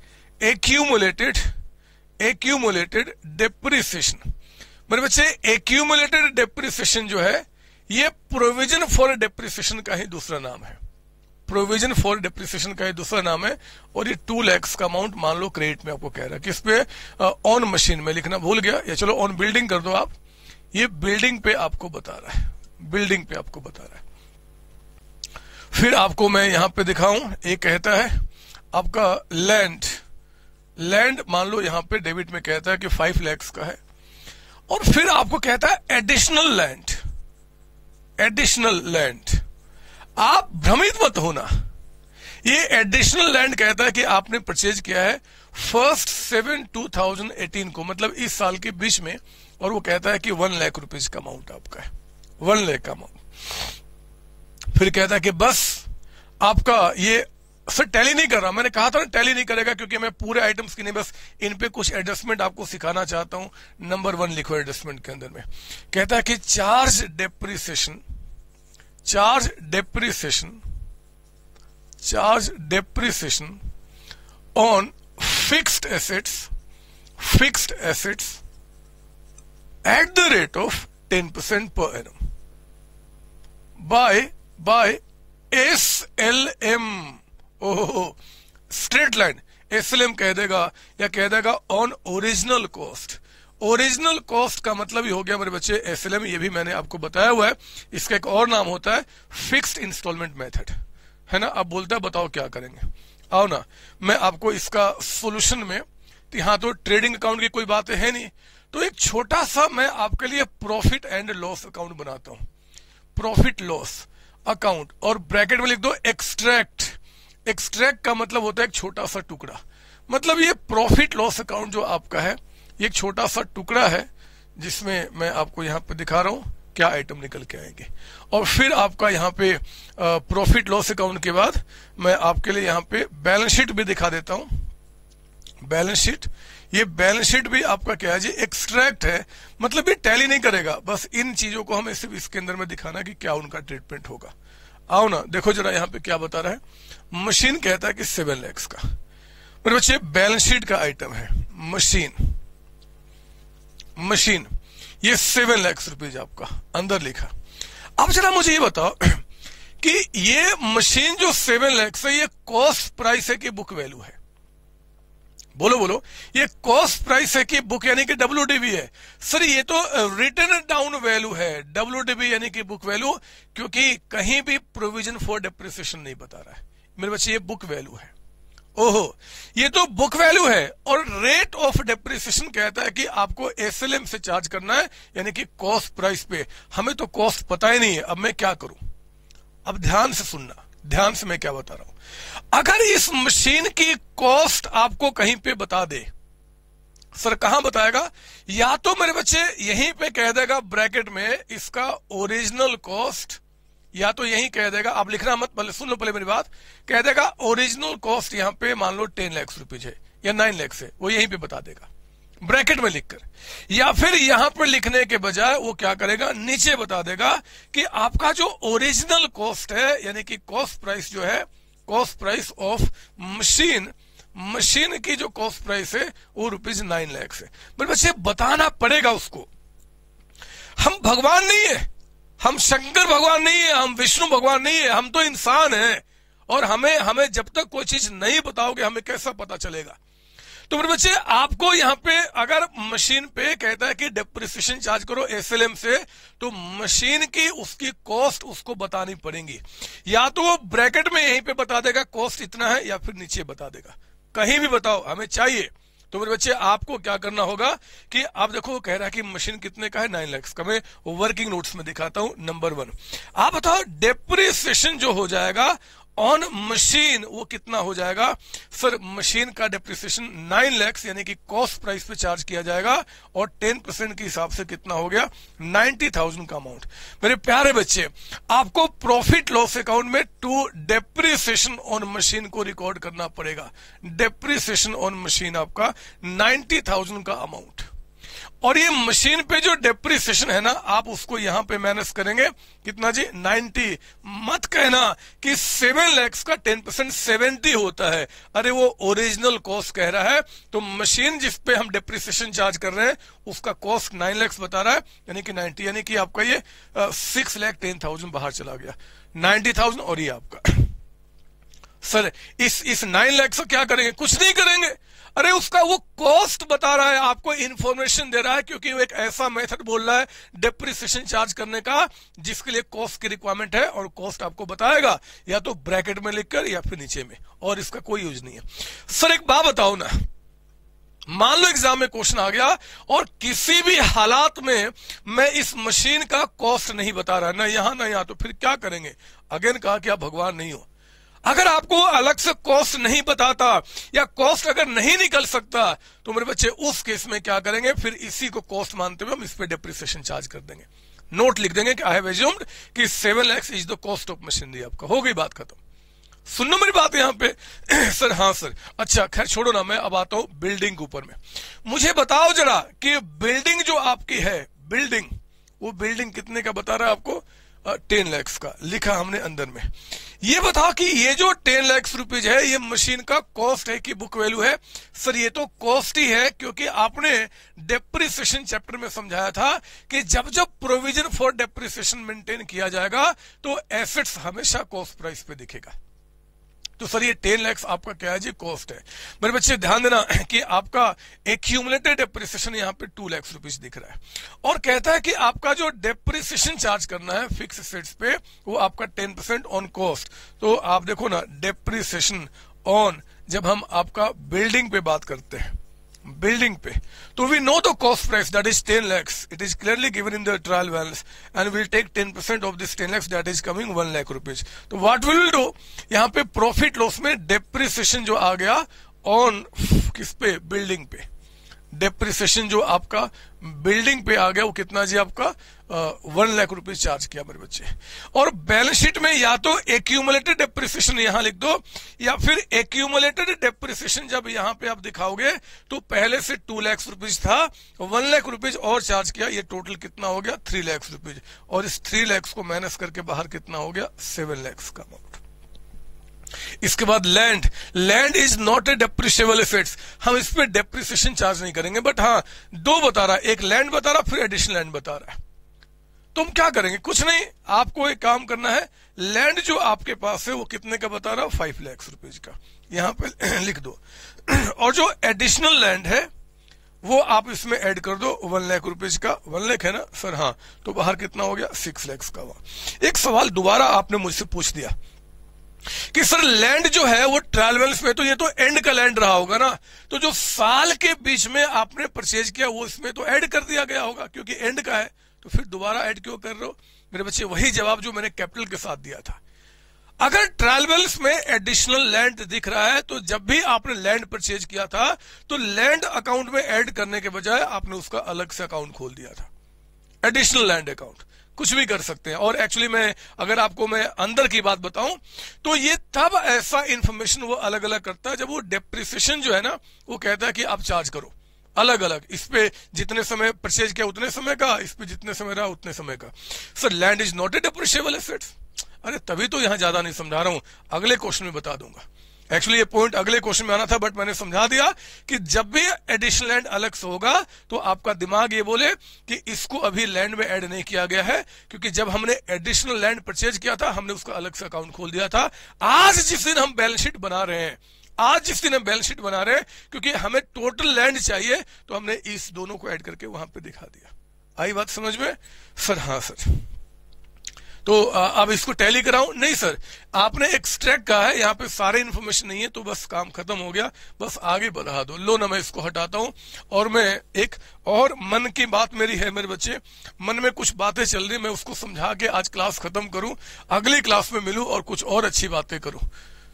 एक्यूमुलेटेड डेप्रिसिएशन। मेरे बच्चे, एक्यूमुलेटेड डेप्रिसिएशन जो है ये प्रोविजन फॉर डेप्रिसिएशन का ही दूसरा नाम है। प्रोविजन फॉर डेप्रिसिएशन का ही दूसरा नाम है। और ये 2 लाख का अमाउंट मान लो क्रेडिट में आपको कह रहा है। किस पे? ऑन मशीन में लिखना भूल गया, या चलो ऑन बिल्डिंग कर दो आप। ये बिल्डिंग पे आपको बता रहा है, बिल्डिंग पे आपको बता रहा है। फिर आपको मैं यहां पे दिखाऊं, एक कहता है आपका लैंड। लैंड मान लो यहां पे डेबिट में कहता है कि 5 लाख का है। और फिर आपको कहता है एडिशनल लैंड। एडिशनल लैंड, आप भ्रमित मत होना। ये एडिशनल लैंड कहता है कि आपने परचेज किया है 1/7/2018 को, मतलब इस साल के बीच में। और वो कहता है कि 1 लाख रुपीज का अमाउंट आपका है, 1 लाख का अमाउंट। फिर कहता है कि बस आपका ये सर टैली नहीं कर रहा। मैंने कहा था ना टैली नहीं करेगा, क्योंकि मैं पूरे आइटम्स की नहीं, बस इन पे कुछ एडजस्टमेंट आपको सिखाना चाहता हूं। नंबर 1 लिखो एडजस्टमेंट के अंदर में। कहता है कि charge depreciation on fixed assets at the rate of 10% per annum by SLM। ओहो, स्ट्रेट लाइन SLM कह देगा, या कह देगा on original cost. Original cost का मतलब ही हो गया मेरे बच्चे SLM। ये भी मैंने आपको बताया हुआ है। इसका एक और नाम होता है फिक्स्ड इंस्टॉलमेंट मेथड, है ना। अब बोलता है बताओ क्या करेंगे। आओ ना, मैं आपको इसका सोल्यूशन में, यहां तो ट्रेडिंग अकाउंट की कोई बातें है नहीं, तो एक छोटा सा मैं आपके लिए प्रॉफिट एंड लॉस अकाउंट बनाता हूं। प्रॉफिट लॉस अकाउंट, और ब्रैकेट में लिख दो एक्सट्रैक्ट। एक्सट्रैक्ट का मतलब होता है एक छोटा सा टुकड़ा। मतलब ये प्रॉफिट लॉस अकाउंट जो आपका है, ये एक छोटा सा टुकड़ा है, जिसमें मैं आपको यहां पे दिखा रहा हूं। क्या आइटम निकल के आएंगे। और फिर आपका यहाँ पे प्रॉफिट लॉस अकाउंट के बाद मैं आपके लिए यहाँ पे बैलेंस शीट भी दिखा देता हूं। बैलेंस शीट, ये बैलेंस शीट भी आपका क्या है जी, एक्सट्रैक्ट है, मतलब ये टैली नहीं करेगा, बस इन चीजों को हमें सिर्फ इसके अंदर में दिखाना कि क्या उनका ट्रीटमेंट होगा। आओ ना, देखो जरा यहाँ पे क्या बता रहा है। मशीन कहता है कि 7 लाख का, मेरे बच्चे बैलेंस शीट का आइटम है मशीन, ये 7 लाख रुपीज आपका अंदर लिखा। अब जरा मुझे ये बताओ कि ये मशीन जो 7 लाख है, ये कॉस्ट प्राइस है कि बुक वैल्यू है? बोलो, ये कॉस्ट प्राइस है कि बुक यानी कि WDV है? सर ये तो रिटन डाउन वैल्यू है, WDV यानी कि बुक वैल्यू, क्योंकि कहीं भी प्रोविजन फॉर डेप्रिसिएशन नहीं बता रहा है मेरे बच्चे, ये बुक वैल्यू है। ओहो, ये तो बुक वैल्यू है। और रेट ऑफ डेप्रिसिएशन कहता है कि आपको SLM से चार्ज करना है, यानी कि कॉस्ट प्राइस पे। हमें तो कॉस्ट पता ही नहीं है, अब मैं क्या करूं? अब ध्यान से सुनना, ध्यान से मैं क्या बता रहा हूं। अगर इस मशीन की कॉस्ट आपको कहीं पे बता दे, सर कहां बताएगा? या तो मेरे बच्चे यहीं पे कह देगा ब्रैकेट में इसका ओरिजिनल कॉस्ट, या तो यहीं कह देगा, आप लिखना मत, पहले सुन लो पहले मेरी बात, कह देगा ओरिजिनल कॉस्ट यहां पे मान लो 10 लाख रुपीज है या 9 लाख है, वो यहीं पे बता देगा ब्रैकेट में लिखकर। या फिर यहां पर लिखने के बजाय वो क्या करेगा, नीचे बता देगा कि आपका जो ओरिजिनल कॉस्ट है, यानी कि कॉस्ट प्राइस जो है, कॉस्ट प्राइस ऑफ मशीन की जो कॉस्ट प्राइस है वो ₹9 लाख है। मेरे बच्चे बताना पड़ेगा उसको। हम भगवान नहीं है, हम शंकर भगवान नहीं है, हम विष्णु भगवान नहीं है, हम तो इंसान हैं। और हमें जब तक कोई चीज नहीं बताओगे हमें कैसा पता चलेगा? तो मेरे बच्चे आपको यहाँ पे अगर मशीन पे कहता है कि डेप्रिसिएशन चार्ज करो SLM से, तो मशीन की उसकी कॉस्ट उसको बतानी पड़ेगी। या तो वो ब्रैकेट में यहीं पे बता देगा कॉस्ट इतना है, या फिर नीचे बता देगा, कहीं भी बताओ हमें चाहिए। तो मेरे बच्चे आपको क्या करना होगा कि आप देखो, कह रहा है कि मशीन कितने का है, 9 लाख का। मैं वर्किंग नोट्स में दिखाता हूं। नंबर 1, आप बताओ डेप्रिसिएशन जो हो जाएगा ऑन मशीन वो कितना हो जाएगा? सर मशीन का डेप्रिसिएशन 9 लाख यानी कि कॉस्ट प्राइस पे चार्ज किया जाएगा, और 10% के हिसाब से कितना हो गया? 90,000 का अमाउंट। मेरे प्यारे बच्चे, आपको प्रॉफिट लॉस अकाउंट में टू डेप्रिसिएशन ऑन मशीन को रिकॉर्ड करना पड़ेगा। डेप्रिसिएशन ऑन मशीन आपका 90,000 का अमाउंट। और ये मशीन पे जो डेप्रिसिएशन है ना, आप उसको यहां पे माइनस करेंगे कितना जी? 90। मत कहना कि 7 लाख का 10% 70 होता है। अरे वो ओरिजिनल कॉस्ट कह रहा है, तो मशीन जिस पे हम डेप्रिसिएशन चार्ज कर रहे हैं उसका कॉस्ट 9 लाख बता रहा है, यानी कि 90, यानी कि आपका ये 6,10,000 बाहर चला गया। 90,000 और ये आपका। सर इस 9 लाख से क्या करेंगे? कुछ नहीं करेंगे। अरे उसका वो कॉस्ट बता रहा है, आपको इंफॉर्मेशन दे रहा है, क्योंकि वो एक ऐसा मेथड बोल रहा है डेप्रिसिएशन चार्ज करने का जिसके लिए कॉस्ट की रिक्वायरमेंट है, और कॉस्ट आपको बताएगा या तो ब्रैकेट में लिखकर या फिर नीचे में, और इसका कोई यूज नहीं है। सर एक बात बताओ ना, मान लो एग्जाम में क्वेश्चन आ गया और किसी भी हालात में मैं इस मशीन का कॉस्ट नहीं बता रहा, ना यहां ना यहां, तो फिर क्या करेंगे? अगेन कहा कि आप भगवान नहीं हो। अगर आपको अलग से कॉस्ट नहीं बताता या कॉस्ट अगर नहीं निकल सकता, तो मेरे बच्चे उस केस में क्या करेंगे? फिर इसी को कॉस्ट मानते हुए हम इस पे डेप्रिसिएशन चार्ज कर देंगे। नोट लिख देंगे कि आई हैव अज्यूम्ड कि 7 lakh is the cost of machinery. आपका हो गई बात खत्म। सुनो मेरी बात यहां पे। सर हाँ सर, अच्छा खैर छोड़ो ना, मैं अब आता हूं बिल्डिंग के ऊपर में। मुझे बताओ जरा कि बिल्डिंग जो आपकी है, बिल्डिंग, वो बिल्डिंग कितने का बता रहा है आपको? 10 लाख का लिखा हमने अंदर में। ये बताओ कि ये जो 10 लाख रुपीज है, ये मशीन का कॉस्ट है कि बुक वैल्यू है? सर ये तो कॉस्ट ही है, क्योंकि आपने डेप्रिसिएशन चैप्टर में समझाया था कि जब जब प्रोविजन फॉर डेप्रिसिएशन मेंटेन किया जाएगा तो एसेट्स हमेशा कॉस्ट प्राइस पे दिखेगा। तो सर ये 10 लाख आपका क्या है जी? कॉस्ट है। मेरे बच्चे ध्यान देना कि आपका एक्यूमुलेटेड डेप्रिसिएशन यहाँ पे 2 लाख रुपीज दिख रहा है, और कहता है कि आपका जो डेप्रिसिएशन चार्ज करना है फिक्स एसेट्स पे, वो आपका 10% ऑन कॉस्ट। तो आप देखो ना, डेप्रिसिएशन ऑन, जब हम आपका बिल्डिंग पे बात करते हैं, बिल्डिंग पे, तो we know the cost price that is 10 lakhs. It is clearly given in the trial balance, and we'll take 10% of this 10 lakhs, that is coming 1 lakh rupees. तो what we will do, यहाँ पे profit loss में depreciation जो आ गया on किस पे? Building पे। Depreciation जो आपका बिल्डिंग पे आ गया वो कितना जी आपका 1 लाख रुपीज चार्ज किया मेरे बच्चे। और बैलेंस शीट में या तो एक्यूमुलेटेड डेप्रिसिएशन यहां लिख दो या फिर एक्यूमुलेटेड डेप्रिसिएशन जब यहां पे आप दिखाओगे तो पहले से 2 लाख रुपीज था, 1 लाख रुपीज और चार्ज किया, ये टोटल कितना हो गया 3 लाख रुपीज। और इस 3 लाख को माइनस करके बाहर कितना हो गया 7 लाख का अमाउंट। इसके बाद land is not a depreciable assets, हम इस पे डेप्रिसिएशन चार्ज नहीं करेंगे, बट हाँ 2 बता रहा है, एक लैंड बता रहा फिर एडिशनल लैंड बता रहा है। तो हम क्या करेंगे, कुछ नहीं, आपको एक काम करना है, लैंड जो आपके पास है वो कितने का बता रहा है 5 लाख रुपीज का, यहां पे लिख दो। और जो एडिशनल लैंड है वो आप इसमें ऐड कर दो 1 लाख रुपीज का, 1 लाख है ना सर, हाँ, तो बाहर कितना हो गया 6 लाख का हुआ। एक सवाल दोबारा आपने मुझसे पूछ दिया कि सर लैंड जो है वो ट्रायल बैलेंस में, तो ये तो एंड का लैंड रहा होगा ना, तो जो साल के बीच में आपने परचेज किया वो इसमें तो ऐड कर दिया गया होगा क्योंकि एंड का है, तो फिर दोबारा ऐड क्यों कर रहे हो मेरे बच्चे? वही जवाब जो मैंने कैपिटल के साथ दिया था। अगर ट्रायल बैलेंस में एडिशनल लैंड दिख रहा है तो जब भी आपने लैंड परचेज किया था तो लैंड अकाउंट में ऐड करने के बजाय आपने उसका अलग से अकाउंट खोल दिया था, एडिशनल लैंड अकाउंट। कुछ भी कर सकते हैं। और एक्चुअली मैं अगर आपको मैं अंदर की बात बताऊं तो ये तब ऐसा इंफॉर्मेशन वो अलग अलग करता है जब वो डेप्रिसिएशन जो है ना वो कहता है कि आप चार्ज करो अलग अलग, इस पे जितने समय परचेज किया उतने समय का, इस पे जितने समय रहा उतने समय का। Sir land is not a depreciable assets, अरे तभी तो यहां ज्यादा नहीं समझा रहा हूं, अगले क्वेश्चन में बता दूंगा। एक्चुअली ये पॉइंट अगले क्वेश्चन में आना था बट मैंने समझा दिया कि जब भी एडिशनल लैंड अलग से होगा तो आपका दिमाग ये बोले कि इसको अभी लैंड में ऐड नहीं किया गया है क्योंकि जब हमने एडिशनल लैंड परचेज किया था हमने उसका अलग से अकाउंट खोल दिया था। आज जिस दिन हम बैलेंस शीट बना रहे हैं, क्योंकि हमें टोटल लैंड चाहिए तो हमने इस दोनों को ऐड करके वहां पे दिखा दिया। आई बात समझ में? सर हाँ सर, तो अब इसको टैली कराऊं? नहीं सर, आपने एक्सट्रैक्ट कहा है, यहाँ पे सारे इन्फॉर्मेशन नहीं है तो बस काम खत्म हो गया, बस आगे बढ़ा दो। लो ना मैं इसको हटाता हूं और मैं एक और मन की बात मेरी है मेरे बच्चे, मन में कुछ बातें चल रही, मैं उसको समझा के आज क्लास खत्म करूं, अगली क्लास में मिलूं और कुछ और अच्छी बातें करूं।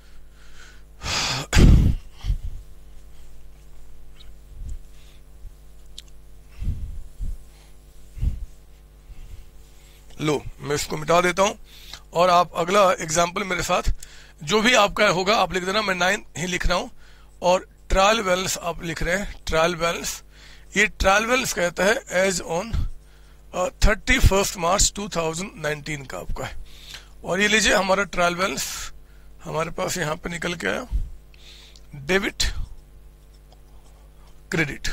लो मैं इसको मिटा देता हूं और आप अगला एग्जाम्पल मेरे साथ जो भी आपका होगा आप लिख देना, मैं 9 ही लिख रहा हूं। और ट्रायल बैलेंस आप लिख रहे हैं, ट्रायल बैलेंस, ये ट्रायल बैलेंस कहता है एज ऑन 31 मार्च 2019 का आपका है। और ये लीजिए हमारा ट्रायल बैलेंस हमारे पास यहां पे निकल के आया, डेबिट क्रेडिट।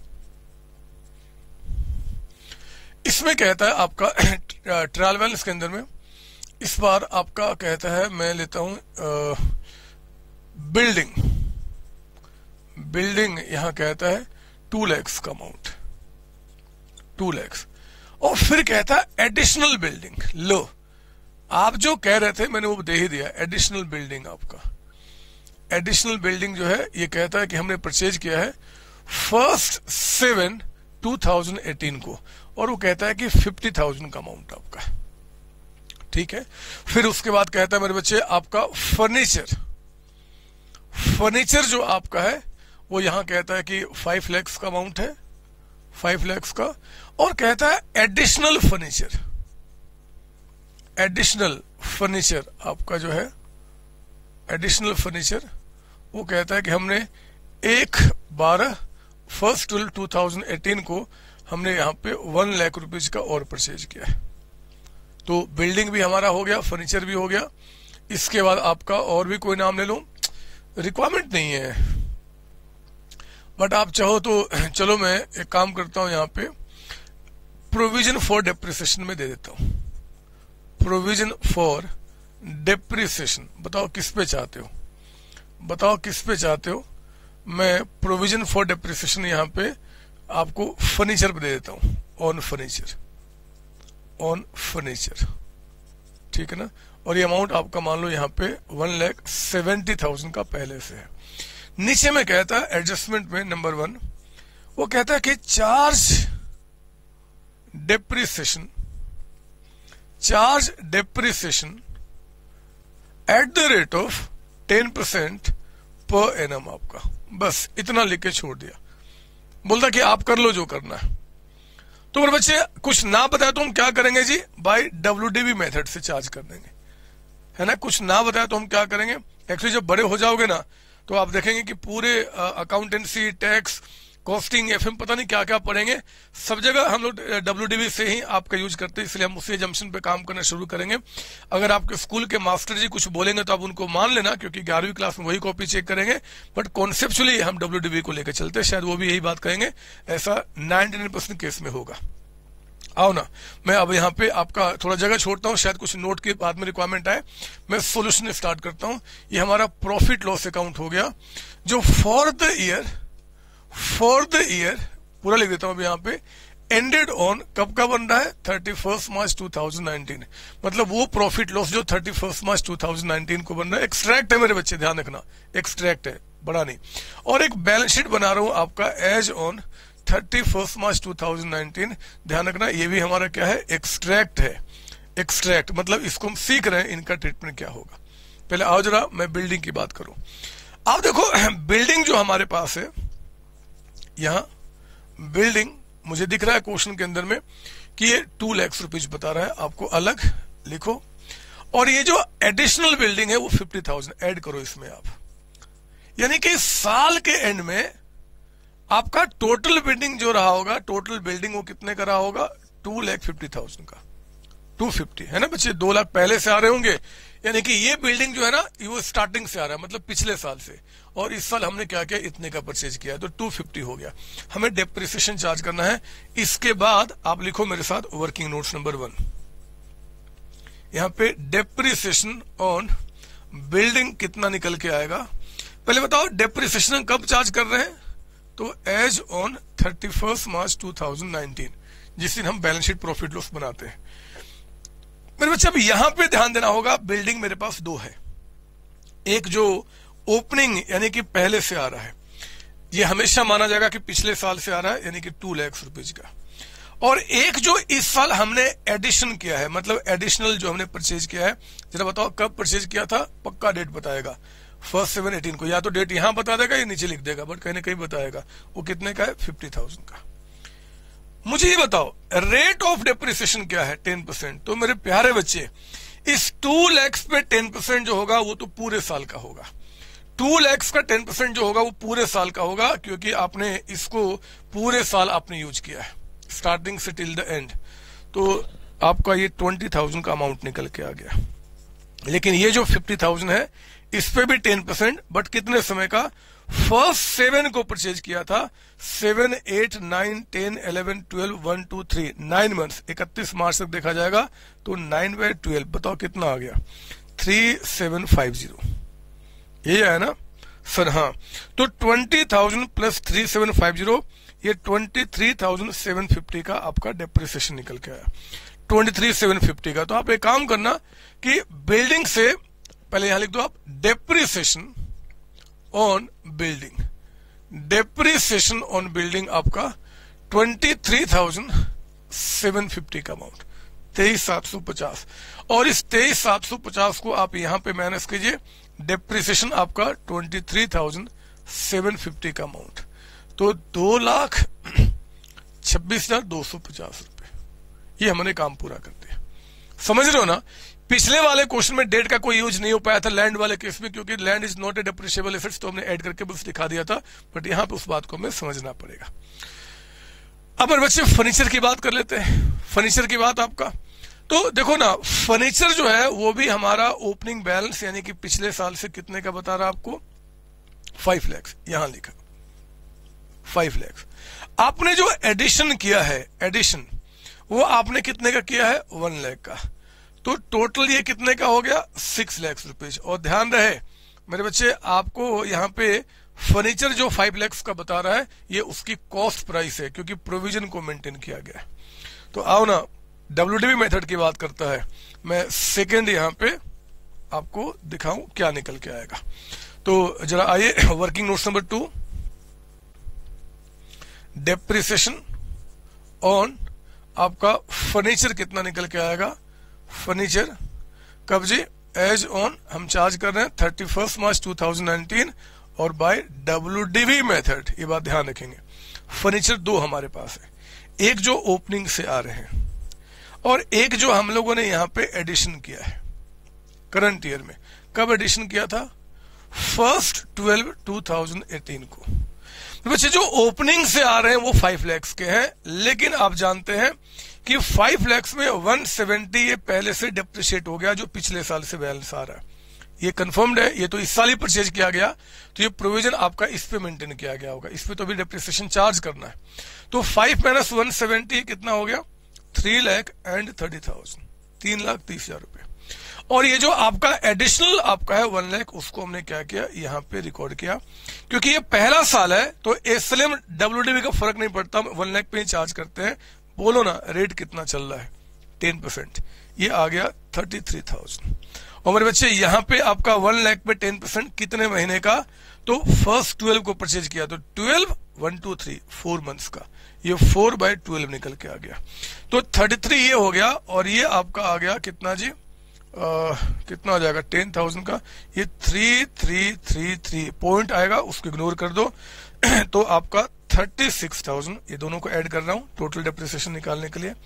इसमें कहता है आपका ट्रायल बैलेंस के अंदर में इस बार आपका कहता है, मैं लेता हूं बिल्डिंग यहां कहता है 2 लाख का अमाउंट, 2 लाख। और फिर कहता है एडिशनल बिल्डिंग। लो आप जो कह रहे थे मैंने वो दे ही दिया, एडिशनल बिल्डिंग। आपका एडिशनल बिल्डिंग जो है ये कहता है कि हमने परचेज किया है 1/7/2018 को और वो कहता है कि 50,000 का अमाउंट आपका, ठीक है। फिर उसके बाद कहता है मेरे बच्चे आपका फर्नीचर जो आपका है वो यहां कहता है कि 5 लाख का अमाउंट है, 5 लाख का। और कहता है एडिशनल फर्नीचर आपका जो है एडिशनल फर्नीचर वो कहता है कि हमने 1/12/2018 को हमने यहाँ पे 1 लाख रुपीज का और परचेज किया है। तो बिल्डिंग भी हमारा हो गया, फर्नीचर भी हो गया। इसके बाद आपका और भी कोई नाम ले लो, रिक्वायरमेंट नहीं है बट आप चाहो तो चलो मैं एक काम करता हूं, यहाँ पे प्रोविजन फॉर डेप्रिसिएशन में दे देता हूं, प्रोविजन फॉर डेप्रिसिएशन। बताओ किस पे चाहते हो, मैं प्रोविजन फॉर डेप्रिसिएशन यहाँ पे आपको फर्नीचर पे दे देता हूं, ऑन फर्नीचर, ठीक है ना। और ये अमाउंट आपका मान लो यहाँ पे 1,70,000 का पहले से है। नीचे में कहता है एडजस्टमेंट में नंबर 1 वो कहता है कि charge depreciation at the rate of 10% पर एनम। आपका बस इतना लिख के छोड़ दिया, बोलता कि आप कर लो जो करना है। तो मेरे बच्चे कुछ ना बताया तो हम क्या करेंगे जी, बाय WDV मेथड से चार्ज कर देंगे, है ना। कुछ ना बताया तो हम क्या करेंगे, एक्चुअली जब बड़े हो जाओगे ना तो आप देखेंगे कि पूरे अकाउंटेंसी, टैक्स, कॉस्टिंग, FM पता नहीं क्या क्या पढ़ेंगे, सब जगह हम लोग WDV से ही आपका यूज करते हैं, इसलिए हम उसी एजम्पशन पे काम करना शुरू करेंगे। अगर आपके स्कूल के मास्टर जी कुछ बोलेंगे तो आप उनको मान लेना, क्योंकि 11वीं क्लास में वही कॉपी चेक करेंगे, बट कॉन्सेप्चुअली हम WDV को लेकर चलते हैं। शायद वो भी यही बात कहेंगे, ऐसा 99% केस में होगा। आओ ना, मैं अब यहाँ पे आपका थोड़ा जगह छोड़ता हूँ, शायद कुछ नोट के बाद में रिक्वायरमेंट आए। मैं सॉल्यूशन स्टार्ट करता हूँ। ये हमारा प्रॉफिट लॉस अकाउंट हो गया, जो फॉर द ईयर पूरा लिख देता हूं अभी यहाँ पे, एंडेड ऑन, कब का बन रहा है, 31 मार्च 2019, मतलब वो प्रॉफिट लॉस जो 31 मार्च 2019 को बन रहा है। एक्सट्रैक्ट है मेरे बच्चे, ध्यान रखना, एक्सट्रैक्ट है, बड़ा नहीं। और एक बैलेंस शीट बना रहा हूं आपका एज ऑन 31 मार्च 2019, ध्यान रखना, ये भी हमारा क्या है, एक्सट्रैक्ट है। एक्सट्रैक्ट मतलब इसको हम सीख रहे हैं, इनका ट्रीटमेंट क्या होगा। पहले आओ जरा मैं बिल्डिंग की बात करूं। आप देखो बिल्डिंग जो हमारे पास है, यहां बिल्डिंग मुझे दिख रहा है क्वेश्चन के अंदर में कि ये 2 लाख रुपीज बता रहा है, आपको अलग लिखो। और ये जो एडिशनल बिल्डिंग है वो 50,000 ऐड करो इसमें आप, यानी कि साल के एंड में आपका टोटल बिल्डिंग जो रहा होगा, टोटल बिल्डिंग वो कितने का रहा होगा, 2,50,000 का, 250, है ना बच्चे। 2 लाख पहले से आ रहे होंगे, यानी कि ये बिल्डिंग जो है ना वो स्टार्टिंग से आ रहा है, मतलब पिछले साल से, और इस साल हमने क्या किया, इतने का परचेज किया, तो 250 हो गया। हमें डेप्रिसिएशन चार्ज करना है। इसके बाद आप लिखो मेरे साथ वर्किंग नोट्स नंबर 1, यहां पे डेप्रिसिएशन ऑन बिल्डिंग कितना निकल के आएगा। पहले बताओ डेप्रिसिएशन कब चार्ज कर रहे हैं, तो एज ऑन 31 मार्च 2019, जिस दिन हम बैलेंस शीट प्रॉफिट लॉस बनाते हैं। मेरे बच्चे अब यहां पे ध्यान देना होगा, बिल्डिंग मेरे पास 2 है, एक जो ओपनिंग यानी कि पहले से आ रहा है, ये हमेशा माना जाएगा कि पिछले साल से आ रहा है, यानी कि 2 लाख रुपीज का, और एक जो इस साल हमने एडिशन किया है, मतलब एडिशनल जो हमने परचेज किया है। जरा बताओ कब परचेज किया था, पक्का डेट बताएगा, 1/7/18 को, या तो डेट यहां बता देगा या नीचे लिख देगा, बट कहीं ना कहीं बताएगा। वो कितने का है, 50,000 का। मुझे ये बताओ रेट ऑफ डेप्रिसिएशन क्या है, 10%। तो मेरे प्यारे बच्चे इस 2 लाख पे 10% जो होगा वो तो पूरे साल का होगा। 2 लाख का 10% जो होगा वो पूरे साल का होगा, क्योंकि आपने इसको पूरे साल आपने यूज किया है, स्टार्टिंग से टिल द एंड। तो आपका ये 20,000 का अमाउंट निकल के आ गया। लेकिन ये जो 50,000 है इस पे भी 10%, बट कितने समय का, फर्स्ट 7 को परचेज किया था, 7, 8, 9, 10, 11, 12, 1, 2, 3, 9 मंथ्स, 31 मार्च तक देखा जाएगा, तो 9/12 बताओ कितना आ गया, 3750, यही आया ना सर। हाँ, तो 20,000 प्लस 3750, ये 23,750 का आपका डेप्रिसिएशन निकल के आया, 23,750 का। तो आप एक काम करना कि बिल्डिंग से पहले यहां लिख दो आप depreciation on building, depreciation on building आपका 23,750 का अमाउंट, 23,750, और इस 23,750 को आप यहां पे माइनस कीजिए, डेप्रिसिएशन आपका 23,750 का अमाउंट, तो 2,26,250 रुपए। ये हमने काम पूरा कर दिया, समझ रहे हो ना। पिछले वाले क्वेश्चन में डेट का कोई यूज नहीं हो पाया था लैंड वाले केस में, क्योंकि land is not a depreciable assets, तो हमने ऐड करके बस दिखा दिया था, बट यहां पे उस बात को हमें समझना पड़ेगा। अब मेरे बच्चे फर्नीचर की बात कर लेते हैं। फर्नीचर की बात आपका, तो देखो ना, फर्नीचर जो है वो भी हमारा ओपनिंग बैलेंस यानी कि पिछले साल से कितने का बता रहा आपको, 5 लाख, यहां लिखा 5 लाख। आपने जो एडिशन किया है, एडिशन वो आपने कितने का किया है, 1 लाख का, तो टोटल ये कितने का हो गया, 6 लाख रुपीज। और ध्यान रहे मेरे बच्चे, आपको यहाँ पे फर्नीचर जो 5 लाख का बता रहा है ये उसकी कॉस्ट प्राइस है, क्योंकि प्रोविजन को मेंटेन किया गया है। तो आओ ना WDV मेथड की बात करता है, मैं सेकेंड यहाँ पे आपको दिखाऊं क्या निकल के आएगा। तो जरा आइए working notes number 2, depreciation on आपका फर्नीचर कितना निकल के आएगा, फर्नीचर कब जी, एज ऑन हम चार्ज कर रहे हैं 31 मार्च 2019, और बाय WDV मेथड, ये बात ध्यान रखेंगे। फर्नीचर दो हमारे पास है, एक जो ओपनिंग से आ रहे हैं और एक जो हम लोगों ने यहाँ पे एडिशन किया है करंट ईयर में। कब एडिशन किया था? 1/12/2018 को। बच्चे जो ओपनिंग से आ रहे हैं वो 5 लाख के हैं, लेकिन आप जानते हैं कि 5 लाख में 170 ये पहले से डिप्रिशिएट हो गया, जो पिछले साल से बैलेंस आ रहा है। ये कंफर्म्ड है, ये तो इस साल ही परचेज किया गया, तो ये प्रोविजन आपका इस पे मेंटेन किया गया होगा, इस पे तो अभी डिप्रिसिएशन चार्ज करना है। तो 5 - 170 कितना हो गया? 3,30,000, 3,30,000 रुपए। और ये जो आपका एडिशनल आपका है 1 लाख, उसको हमने क्या किया, यहाँ पे रिकॉर्ड किया, क्योंकि ये पहला साल है तो एसएलएम डब्ल्यूडीबी का फर्क नहीं पड़ता, 1 लाख पे ही चार्ज करते हैं। बोलो ना रेट कितना चल रहा है? 10%, ये आ गया 33,000। और मेरे बच्चे यहाँ पे आपका 1 लाख पे 10% कितने महीने का? तो फर्स्ट 12 को परचेज किया, तो 12 1 2 3 4 मंथ्स का, ये 4/12 निकल के आ गया। तो 33 ये हो गया, और ये आपका आ गया कितना जी? कितना आ जाएगा 10,000 का? ये 3333 पॉइंट आएगा, उसको इग्नोर कर दो। तो आपका 36,000, ये दोनों को ऐड कर रहा हूं टोटल डेप्रिसिएशन निकालने के लिए,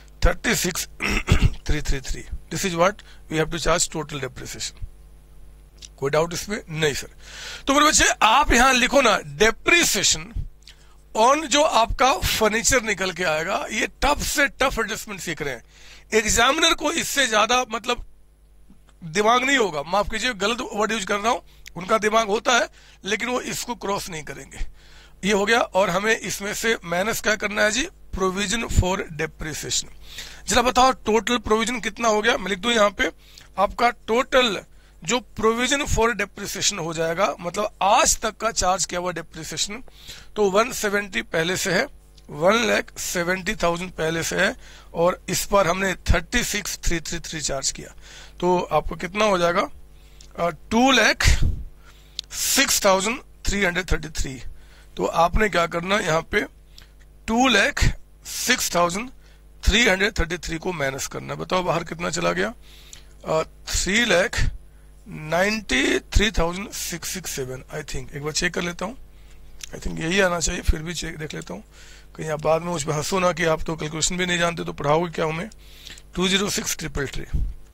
36,333। This is what we have to charge total depreciation. कोई डाउट इसमें? नहीं सर। तो मेरे बच्चे आप यहां लिखो ना डेप्रिसिएशन ऑन जो आपका फर्नीचर निकल के आएगा। ये टफ से टफ एडजस्टमेंट सीख रहे हैं, एग्जामिनर को इससे ज्यादा मतलब दिमाग नहीं होगा, माफ कीजिए गलत वर्ड यूज कर रहा हूं, उनका दिमाग होता है लेकिन वो इसको क्रॉस नहीं करेंगे। ये हो गया, और हमें इसमें से माइनस क्या करना है जी? Provision for depreciation. जरा बताओ टोटल प्रोविजन कितना हो गया? मैं लिख दूं यहाँ पे, आपका टोटल जो प्रोविजन फॉर डेप्रिसिएशन हो जाएगा, मतलब आज तक का चार्ज किया हुआ डेप्रिसिएशन, तो 170 पहले से है, 1,70,000 पहले से है, और इस पर हमने 36,333 चार्ज किया, तो आपको कितना हो जाएगा? 2,06,333। तो आपने क्या करना यहाँ पे 2,06,333 को माइनस करना। बताओ बाहर कितना चला गया? 3,93,667 आई थिंक। एक बार चेक कर लेता हूँ, आई थिंक यही आना चाहिए, फिर भी चेक देख लेता हूँ कहीं आप बाद में मुझ पर हंसो ना कि आप तो कैलकुलेशन भी नहीं जानते, तो पढ़ाओगे क्या हमें? 206,333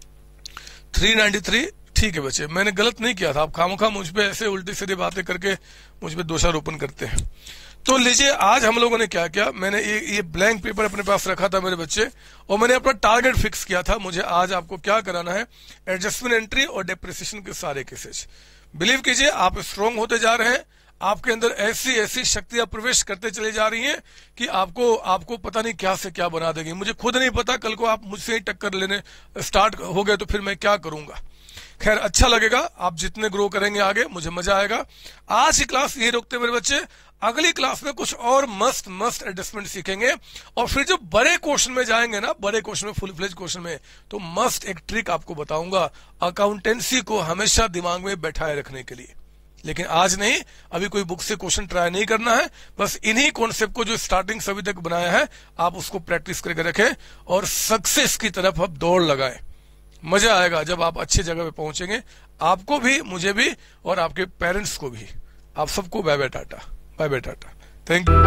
393। ठीक है बच्चे, मैंने गलत नहीं किया था, आप खामोखा मुझ पे ऐसे उल्टी सीधी बातें करके मुझ पे दोषारोपण करते हैं। तो लीजिए आज हम लोगों ने क्या किया, मैंने ये ब्लैंक पेपर अपने पास रखा था मेरे बच्चे, और मैंने अपना टारगेट फिक्स किया था, मुझे आज आपको क्या कराना है? एडजस्टमेंट एंट्री और डेप्रिसिएशन के सारे केसेज। बिलीव कीजिए आप स्ट्रॉन्ग होते जा रहे हैं, आपके अंदर ऐसी ऐसी शक्तियां प्रवेश करते चले जा रही हैं कि आपको पता नहीं क्या से क्या बना देगी। मुझे खुद नहीं पता, कल को आप मुझसे ही टक्कर लेने स्टार्ट हो गए तो फिर मैं क्या करूंगा। खैर अच्छा लगेगा, आप जितने ग्रो करेंगे आगे मुझे मजा आएगा। आज की क्लास यही रोकते मेरे बच्चे, अगली क्लास में कुछ और मस्त मस्त एडजस्टमेंट सीखेंगे, और फिर जो बड़े क्वेश्चन में जाएंगे ना, बड़े क्वेश्चन में, फुल फ्लेज क्वेश्चन में, तो मस्त एक ट्रिक आपको बताऊंगा अकाउंटेंसी को हमेशा दिमाग में बैठाए रखने के लिए। लेकिन आज नहीं, अभी कोई बुक से क्वेश्चन ट्राई नहीं करना है, बस इन्हीं कॉन्सेप्ट को जो स्टार्टिंग से अभी तक बनाया है आप उसको प्रैक्टिस करके रखें और सक्सेस की तरफ आप दौड़ लगाएं। मजा आएगा जब आप अच्छी जगह पे पहुंचेंगे, आपको भी, मुझे भी, और आपके पेरेंट्स को भी। आप सबको bye bye tata, bye bye tata, thank you.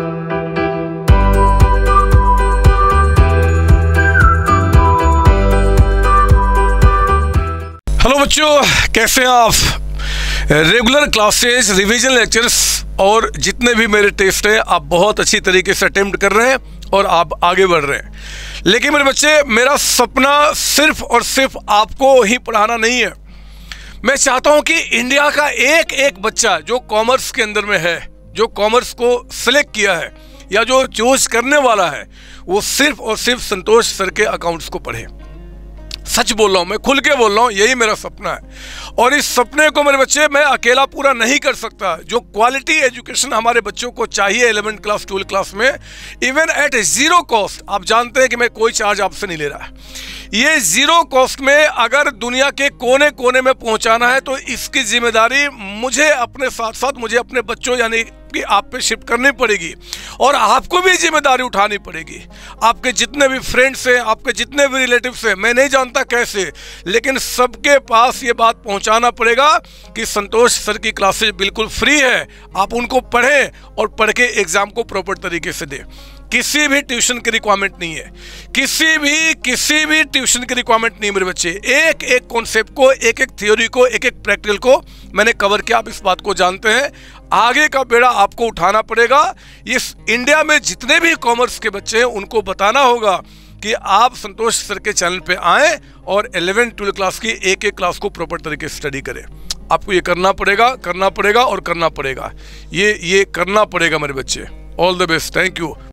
Hello बच्चों, कैसे हैं आप? रेगुलर क्लासेस, रिवीजन लेक्चर्स और जितने भी मेरे टेस्ट हैं आप बहुत अच्छी तरीके से अटेम्प्ट कर रहे हैं और आप आगे बढ़ रहे हैं। लेकिन मेरे बच्चे, मेरा सपना सिर्फ और सिर्फ आपको ही पढ़ाना नहीं है। मैं चाहता हूं कि इंडिया का एक एक बच्चा जो कॉमर्स के अंदर में है, जो कॉमर्स को सिलेक्ट किया है या जो चूज करने वाला है, वो सिर्फ और सिर्फ संतोष सर के अकाउंट्स को पढ़े। सच बोल रहा हूं, मैं खुल के बोल रहा हूं, यही मेरा सपना है। और इस सपने को मेरे बच्चे मैं अकेला पूरा नहीं कर सकता। जो क्वालिटी एजुकेशन हमारे बच्चों को चाहिए 11th क्लास 12th क्लास में, इवन एट 0 कॉस्ट, आप जानते हैं कि मैं कोई चार्ज आपसे नहीं ले रहा है, ये 0 कॉस्ट में अगर दुनिया के कोने कोने में पहुंचाना है तो इसकी जिम्मेदारी मुझे अपने साथ साथ मुझे अपने बच्चों यानी आप पे शिफ्ट करनी पड़ेगी और आपको भी जिम्मेदारी उठानी पड़ेगी। आपके जितने भी फ्रेंड्स हैं, आपके जितने भी रिलेटिव्स हैं, मैं नहीं जानता कैसे, लेकिन सबके पास ये बात पहुंचाना पड़ेगा कि संतोष सर की क्लासेज बिल्कुल फ्री है, आप उनको पढ़ें और पढ़ के एग्जाम को प्रॉपर तरीके से दें। किसी भी ट्यूशन की रिक्वायरमेंट नहीं है, किसी भी ट्यूशन की रिक्वायरमेंट नहीं मेरे बच्चे। एक एक कॉन्सेप्ट को, एक एक थ्योरी को, एक एक प्रैक्टिकल को मैंने कवर किया, आप इस बात को जानते हैं। आगे का बेड़ा आपको उठाना पड़ेगा। इस इंडिया में जितने भी कॉमर्स के बच्चे हैं उनको बताना होगा कि आप संतोष सर के चैनल पे आएं और 11-12 क्लास की एक एक क्लास को प्रॉपर तरीके से स्टडी करें। आपको ये करना पड़ेगा और करना पड़ेगा, ये करना पड़ेगा मेरे बच्चे। All the best, thank you.